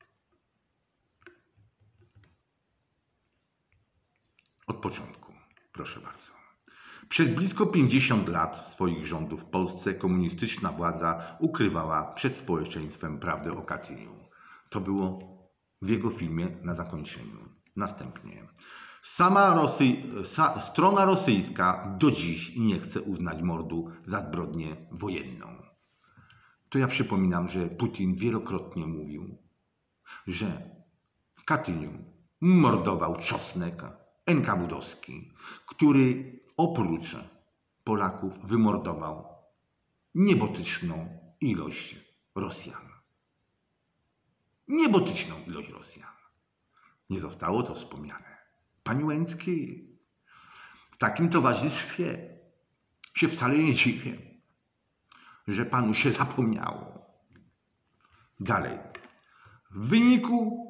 Od początku, proszę bardzo. Przez blisko pięćdziesiąt lat swoich rządów w Polsce komunistyczna władza ukrywała przed społeczeństwem prawdę o Katyniu. To było w jego filmie na zakończeniu. Następnie. Sama Rosy... Sa... strona rosyjska do dziś nie chce uznać mordu za zbrodnię wojenną. To ja przypominam, że Putin wielokrotnie mówił, że w Katyniu mordował Czosnek, en ka wu dowski, który oprócz Polaków wymordował niebotyczną ilość Rosjan. Niebotyczną ilość Rosjan. Nie zostało to wspomniane. Panie Łęcki, w takim towarzystwie się wcale nie dziwię, że panu się zapomniało. Dalej. W wyniku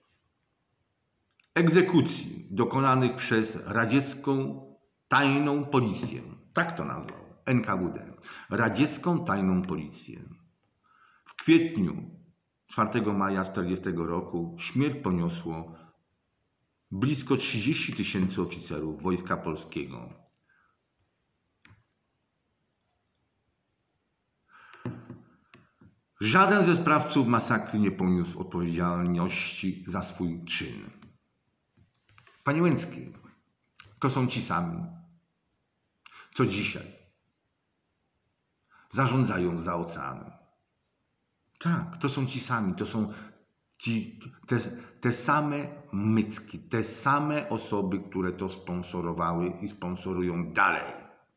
egzekucji dokonanych przez radziecką tajną policję, tak to nazwał, en ka wu de, radziecką tajną policję, w kwietniu czwartego maja tysiąc dziewięćset czterdziestego roku śmierć poniosło blisko trzydzieści tysięcy oficerów Wojska Polskiego. Żaden ze sprawców masakry nie poniósł odpowiedzialności za swój czyn. Panie Łęcki, to są ci sami, co dzisiaj zarządzają za oceanem. Tak, to są ci sami, to są Ci, te, te same mycki, te same osoby, które to sponsorowały i sponsorują dalej.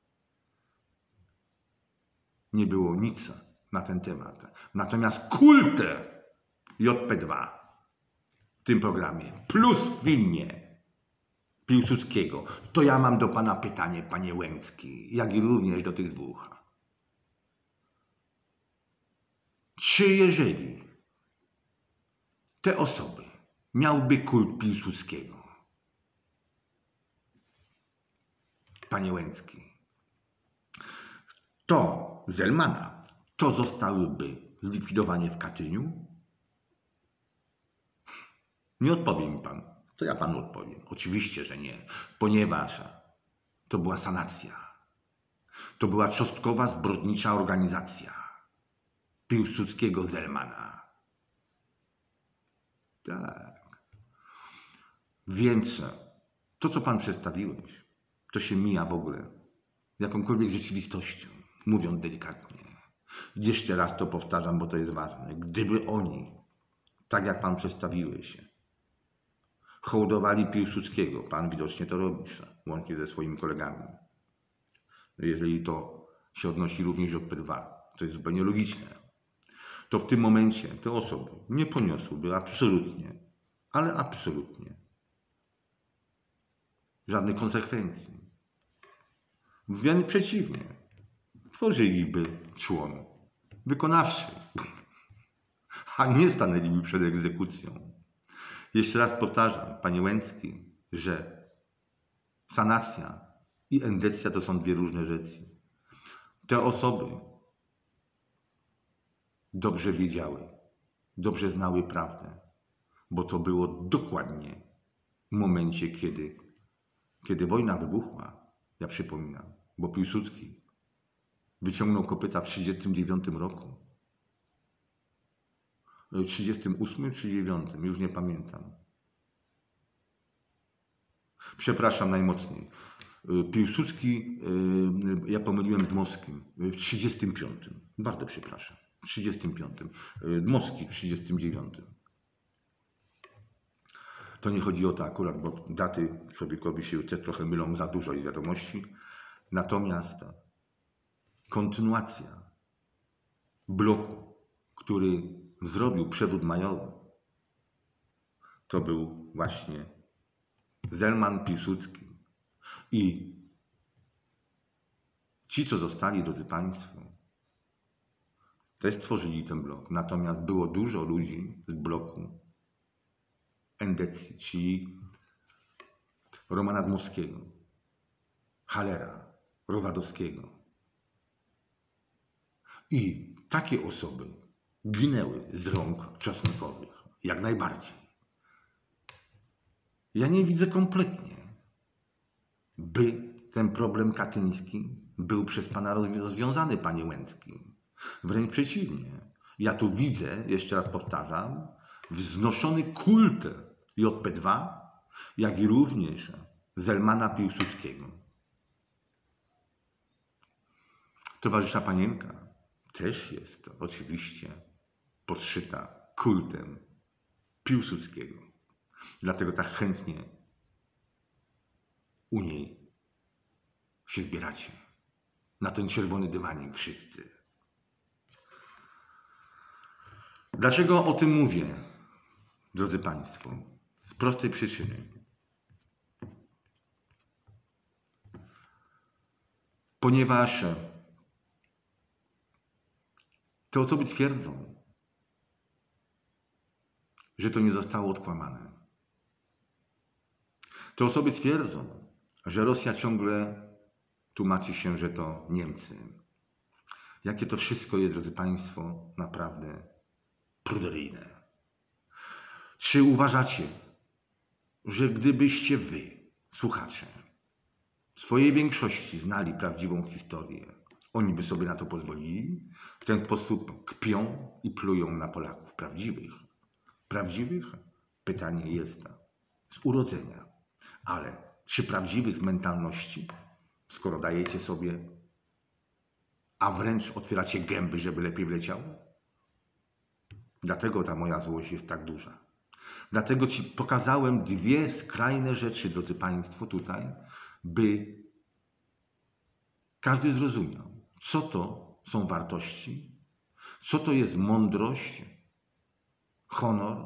Nie było nic na ten temat. Natomiast kult J P dwa w tym programie, plus w filmie Piłsudskiego, to ja mam do pana pytanie, panie Łęcki, jak i również do tych dwóch. Czy jeżeli te osoby miałby kult Piłsudskiego, panie Łęcki, to Zelmana, to zostałyby zlikwidowane w Katyniu? Nie odpowie mi pan. To ja panu odpowiem. Oczywiście, że nie, ponieważ to była sanacja. To była czosnkowa, zbrodnicza organizacja Piłsudskiego, Zelmana. Tak. Więc to, co pan przedstawiłeś, to się mija w ogóle z jakąkolwiek rzeczywistością, mówiąc delikatnie. Jeszcze raz to powtarzam, bo to jest ważne. Gdyby oni, tak jak pan przedstawiłeś, hołdowali Piłsudskiego, pan widocznie to robisz, łącznie ze swoimi kolegami. Jeżeli to się odnosi również do P dwa, to jest zupełnie logiczne, to w tym momencie te osoby nie poniosłyby absolutnie, ale absolutnie żadnych konsekwencji. Wręcz przeciwnie, tworzyliby człon wykonawczy, a nie stanęliby przed egzekucją. Jeszcze raz powtarzam, panie Łęcki, że sanacja i endecja to są dwie różne rzeczy. Te osoby dobrze wiedziały, dobrze znały prawdę, bo to było dokładnie w momencie, kiedy, kiedy wojna wybuchła, ja przypominam, bo Piłsudski wyciągnął kopyta w trzydziestym dziewiątym roku. trzydziestym ósmym czy dziewiątym, już nie pamiętam. Przepraszam najmocniej. Piłsudski, ja pomyliłem Dmowskim, w trzydziestym piątym. Bardzo przepraszam. W trzydziestym piątym. Dmowski w trzydziestym dziewiątym. To nie chodzi o to akurat, bo daty człowiekowi się też trochę mylą za dużo i wiadomości. Natomiast kontynuacja bloku, który zrobił przewrót majowy, to był właśnie Zelman, Piłsudski. I ci, co zostali, drodzy państwo, też stworzyli ten blok. Natomiast było dużo ludzi z bloku endecji, czyli Romana Dmowskiego, Hallera, Rowadowskiego. I takie osoby ginęły z rąk czosnkowych. Jak najbardziej. Ja nie widzę kompletnie, by ten problem katyński był przez pana rozwiązany, panie Łęcki. Wręcz przeciwnie. Ja tu widzę, jeszcze raz powtarzam, wznoszony kult J P dwa, jak i również Zelmana, Piłsudskiego. Towarzysza Panienka też jest oczywiście podszyta kultem Piłsudskiego. Dlatego tak chętnie u niej się zbieracie. Na ten czerwony dywanik wszyscy. Dlaczego o tym mówię, drodzy państwo? Z prostej przyczyny. Ponieważ te osoby twierdzą, że to nie zostało odkłamane. Te osoby twierdzą, że Rosja ciągle tłumaczy się, że to Niemcy. Jakie to wszystko jest, drodzy państwo, naprawdę pruderyjne. Czy uważacie, że gdybyście wy, słuchacze, w swojej większości znali prawdziwą historię, oni by sobie na to pozwolili? W ten sposób kpią i plują na Polaków prawdziwych. Prawdziwych? Pytanie jest z urodzenia. Ale czy prawdziwych z mentalności? Skoro dajecie sobie, a wręcz otwieracie gęby, żeby lepiej wleciało? Dlatego ta moja złość jest tak duża. Dlatego Ci pokazałem dwie skrajne rzeczy, drodzy Państwo, tutaj, by każdy zrozumiał, co to są wartości, co to jest mądrość, honor,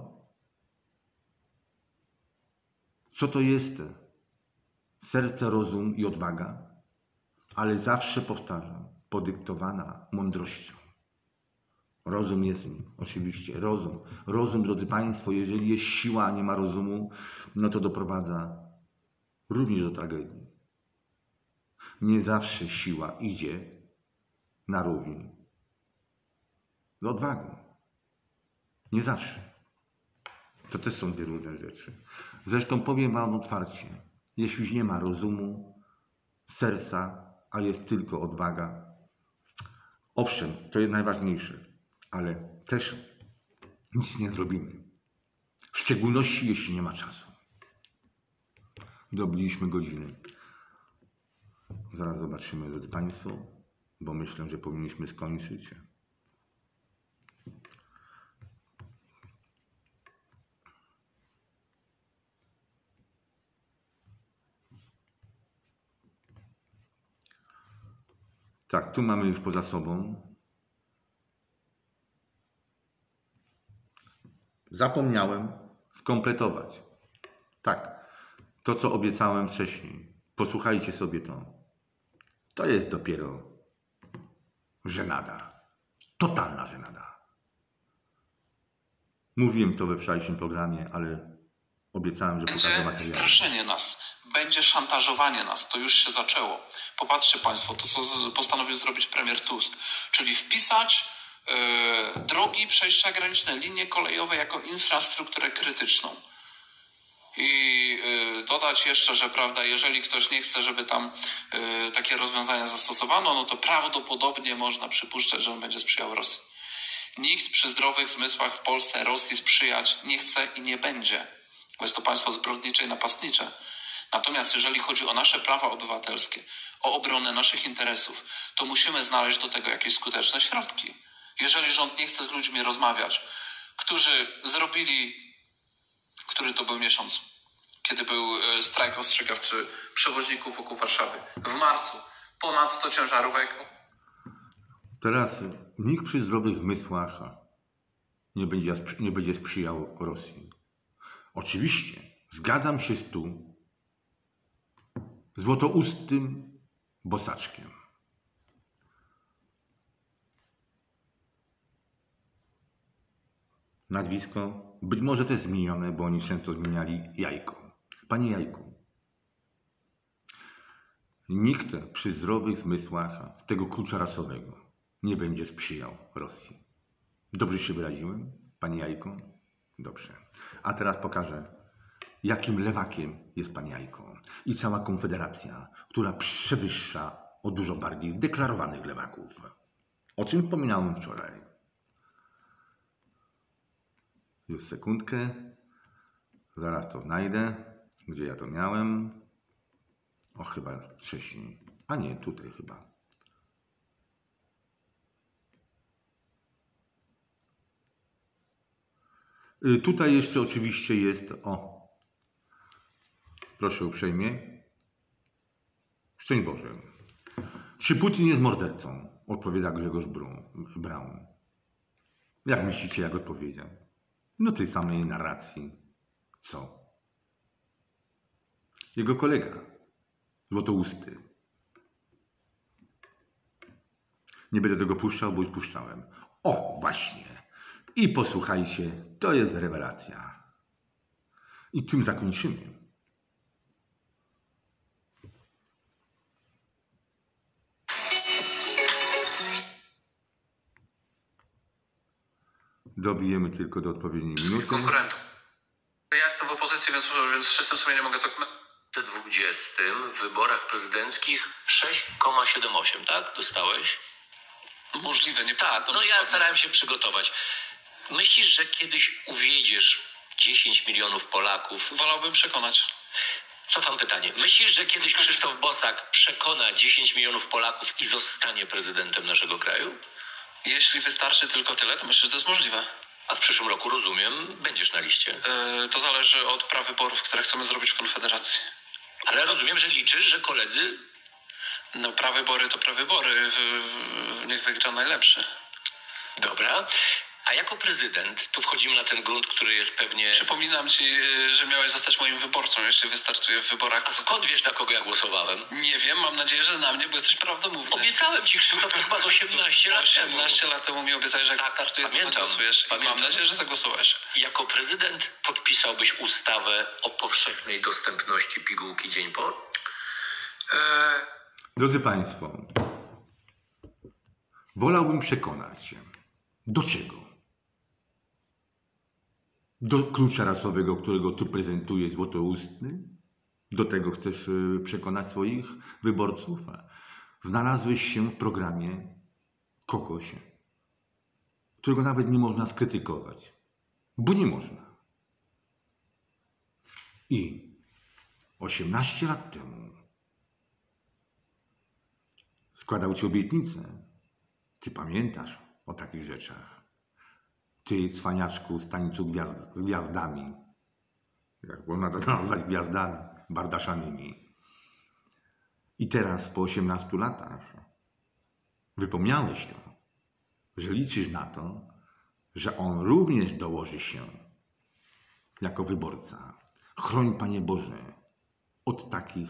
co to jest serce, rozum i odwaga, ale zawsze powtarzam, podyktowana mądrością. Rozum jest, oczywiście, rozum. Rozum, drodzy Państwo, jeżeli jest siła, a nie ma rozumu, no to doprowadza również do tragedii. Nie zawsze siła idzie na równi z odwagą. Nie zawsze. To też są dwie różne rzeczy. Zresztą powiem Wam otwarcie, jeśli nie ma rozumu, serca, a jest tylko odwaga, owszem, to jest najważniejsze, ale też nic nie zrobimy. W szczególności, jeśli nie ma czasu. Dobiliśmy godziny. Zaraz zobaczymy, drodzy Państwo, bo myślę, że powinniśmy skończyć. Tak, tu mamy już poza sobą. Zapomniałem skompletować. Tak, to co obiecałem wcześniej. Posłuchajcie sobie to. To jest dopiero żenada. Totalna żenada. Mówiłem to we wczorajszym programie, ale obiecałem, że pokażę Będzie materiał. straszenie nas, będzie szantażowanie nas, to już się zaczęło. Popatrzcie Państwo, to co z- postanowił zrobić premier Tusk, czyli wpisać e, drogi, przejścia graniczne, linie kolejowe jako infrastrukturę krytyczną. I y, dodać jeszcze, że prawda, jeżeli ktoś nie chce, żeby tam y, takie rozwiązania zastosowano, no to prawdopodobnie można przypuszczać, że on będzie sprzyjał Rosji. Nikt przy zdrowych zmysłach w Polsce Rosji sprzyjać nie chce i nie będzie, bo jest to państwo zbrodnicze i napastnicze. Natomiast jeżeli chodzi o nasze prawa obywatelskie, o obronę naszych interesów, to musimy znaleźć do tego jakieś skuteczne środki. Jeżeli rząd nie chce z ludźmi rozmawiać, którzy zrobili, który to był miesiąc, kiedy był e, strajk ostrzegawczy przewoźników wokół Warszawy. W marcu ponad sto ciężarówek. Teraz nikt przy zdrowych zmysłach nie będzie, nie będzie sprzyjał Rosji. Oczywiście zgadzam się z tu złotoustym bosaczkiem. Nazwisko być może też zmienione, bo oni często zmieniali Jajko. Panie Jajku, nikt przy zdrowych zmysłach z tego klucza rasowego nie będzie sprzyjał Rosji. Dobrze się wyraziłem, Panie Jajko? Dobrze. A teraz pokażę, jakim lewakiem jest Pan Jajko i cała Konfederacja, która przewyższa o dużo bardziej deklarowanych lewaków. O czym wspominałem wczoraj. Już sekundkę. Zaraz to znajdę. Gdzie ja to miałem? O, chyba wcześniej. A nie, tutaj chyba. Y, Tutaj jeszcze oczywiście jest, o, proszę uprzejmie. Szczęść Boże. Czy Putin jest mordercą? Odpowiada Grzegorz Braun. Jak myślicie, jak odpowiedział? No tej samej narracji, co jego kolega, złotousty. Nie będę tego puszczał, bo już puszczałem. O, właśnie. I posłuchajcie, to jest rewelacja. I tym zakończymy. Dobijemy tylko do odpowiedniej minuty. Konkurentów. Ja jestem w opozycji, więc, więc z czystym sumieniem mogę to... dwudziestym w wyborach prezydenckich sześć przecinek siedemdziesiąt osiem, tak? Dostałeś? Możliwe, nie Tak, no ja starałem się przygotować. Myślisz, że kiedyś uwiedziesz dziesięć milionów Polaków? Wolałbym przekonać. Cofam pytanie. Myślisz, że kiedyś Krzysztof Bosak przekona dziesięć milionów Polaków i zostanie prezydentem naszego kraju? Jeśli wystarczy tylko tyle, to myślę, że to jest możliwe. A w przyszłym roku, rozumiem, będziesz na liście. Yy, to zależy od prawyborów, które chcemy zrobić w Konfederacji. Ale rozumiem, że liczysz, że koledzy... No, prawybory to prawybory. W, w, niech wygra najlepszy. Dobra. A jako prezydent, tu wchodzimy na ten grunt, który jest pewnie... Przypominam ci, yy, że miałeś zostać moim wyborcą, jeśli wystartuję w wyborach. A skąd wiesz, na kogo ja głosowałem? Nie wiem, mam nadzieję, że na mnie, bo jesteś prawdomówny. Obiecałem ci, Krzysztof, to chyba z osiemnaście lat temu. osiemnaście lat temu mi obiecałeś, że jak Tak, startuję, to pamiętam, zagłosujesz. I pamiętam. mam nadzieję, że zagłosujesz. Jako prezydent podpisałbyś ustawę o powszechnej dostępności pigułki dzień po? Eee, Drodzy Państwo, wolałbym przekonać się, do czego? Do klucza rasowego, którego tu prezentuje Złotoustny? Do tego chcesz y, przekonać swoich wyborców? Znalazłeś się w programie kogoś, którego nawet nie można skrytykować, bo nie można. I osiemnaście lat temu składał ci obietnicę. Ty pamiętasz o takich rzeczach. Ty, cwaniaczku z tańcu gwiazd, z gwiazdami. Jak można to nazwać gwiazdami, bardaszanymi. I teraz po osiemnastu latach wypomniałeś to, że liczysz na to, że on również dołoży się jako wyborca. Chroń, Panie Boże, od takich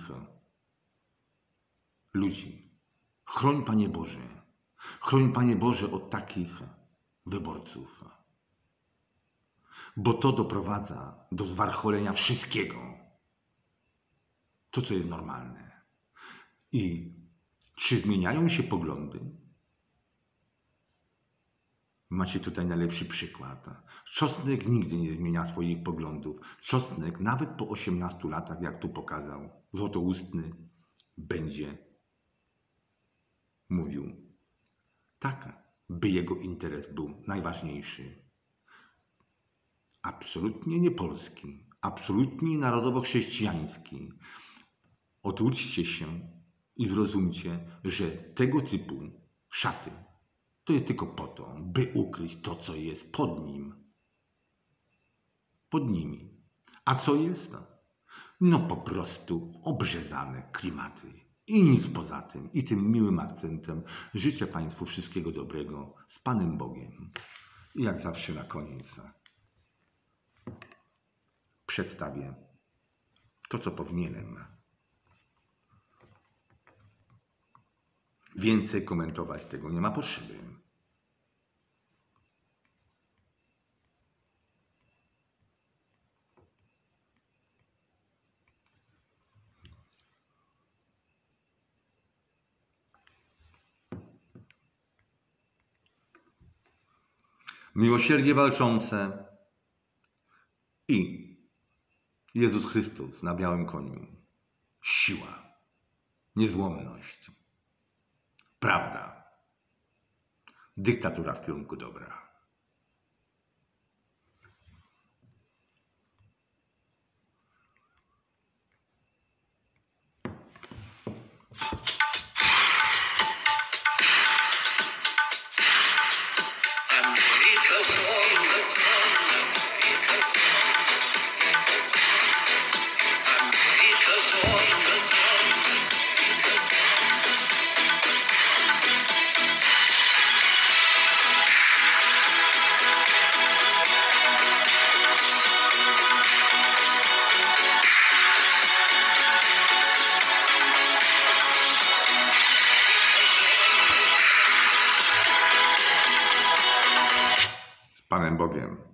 ludzi. Chroń, Panie Boże. Chroń, Panie Boże, od takich wyborców. Bo to doprowadza do zwarcholenia wszystkiego. To, co jest normalne. I czy zmieniają się poglądy? Macie tutaj najlepszy przykład. Czosnek nigdy nie zmienia swoich poglądów. Czosnek nawet po osiemnastu latach, jak tu pokazał Złotoustny, będzie mówił tak, by jego interes był najważniejszy. Absolutnie nie polski, absolutnie narodowo-chrześcijański. Odwróćcie się i zrozumcie, że tego typu szaty to jest tylko po to, by ukryć to, co jest pod nim. Pod nimi. A co jest? No po prostu obrzezane klimaty. I nic poza tym. I tym miłym akcentem życzę Państwu wszystkiego dobrego z Panem Bogiem. I jak zawsze na koniec przedstawię to, co powinienem. Więcej komentować tego nie ma potrzeby. Miłosierdzie walczące i Jezus Chrystus na białym koniu. Siła, niezłomność, prawda, dyktatura w kierunku dobra. Z Panem Bogiem.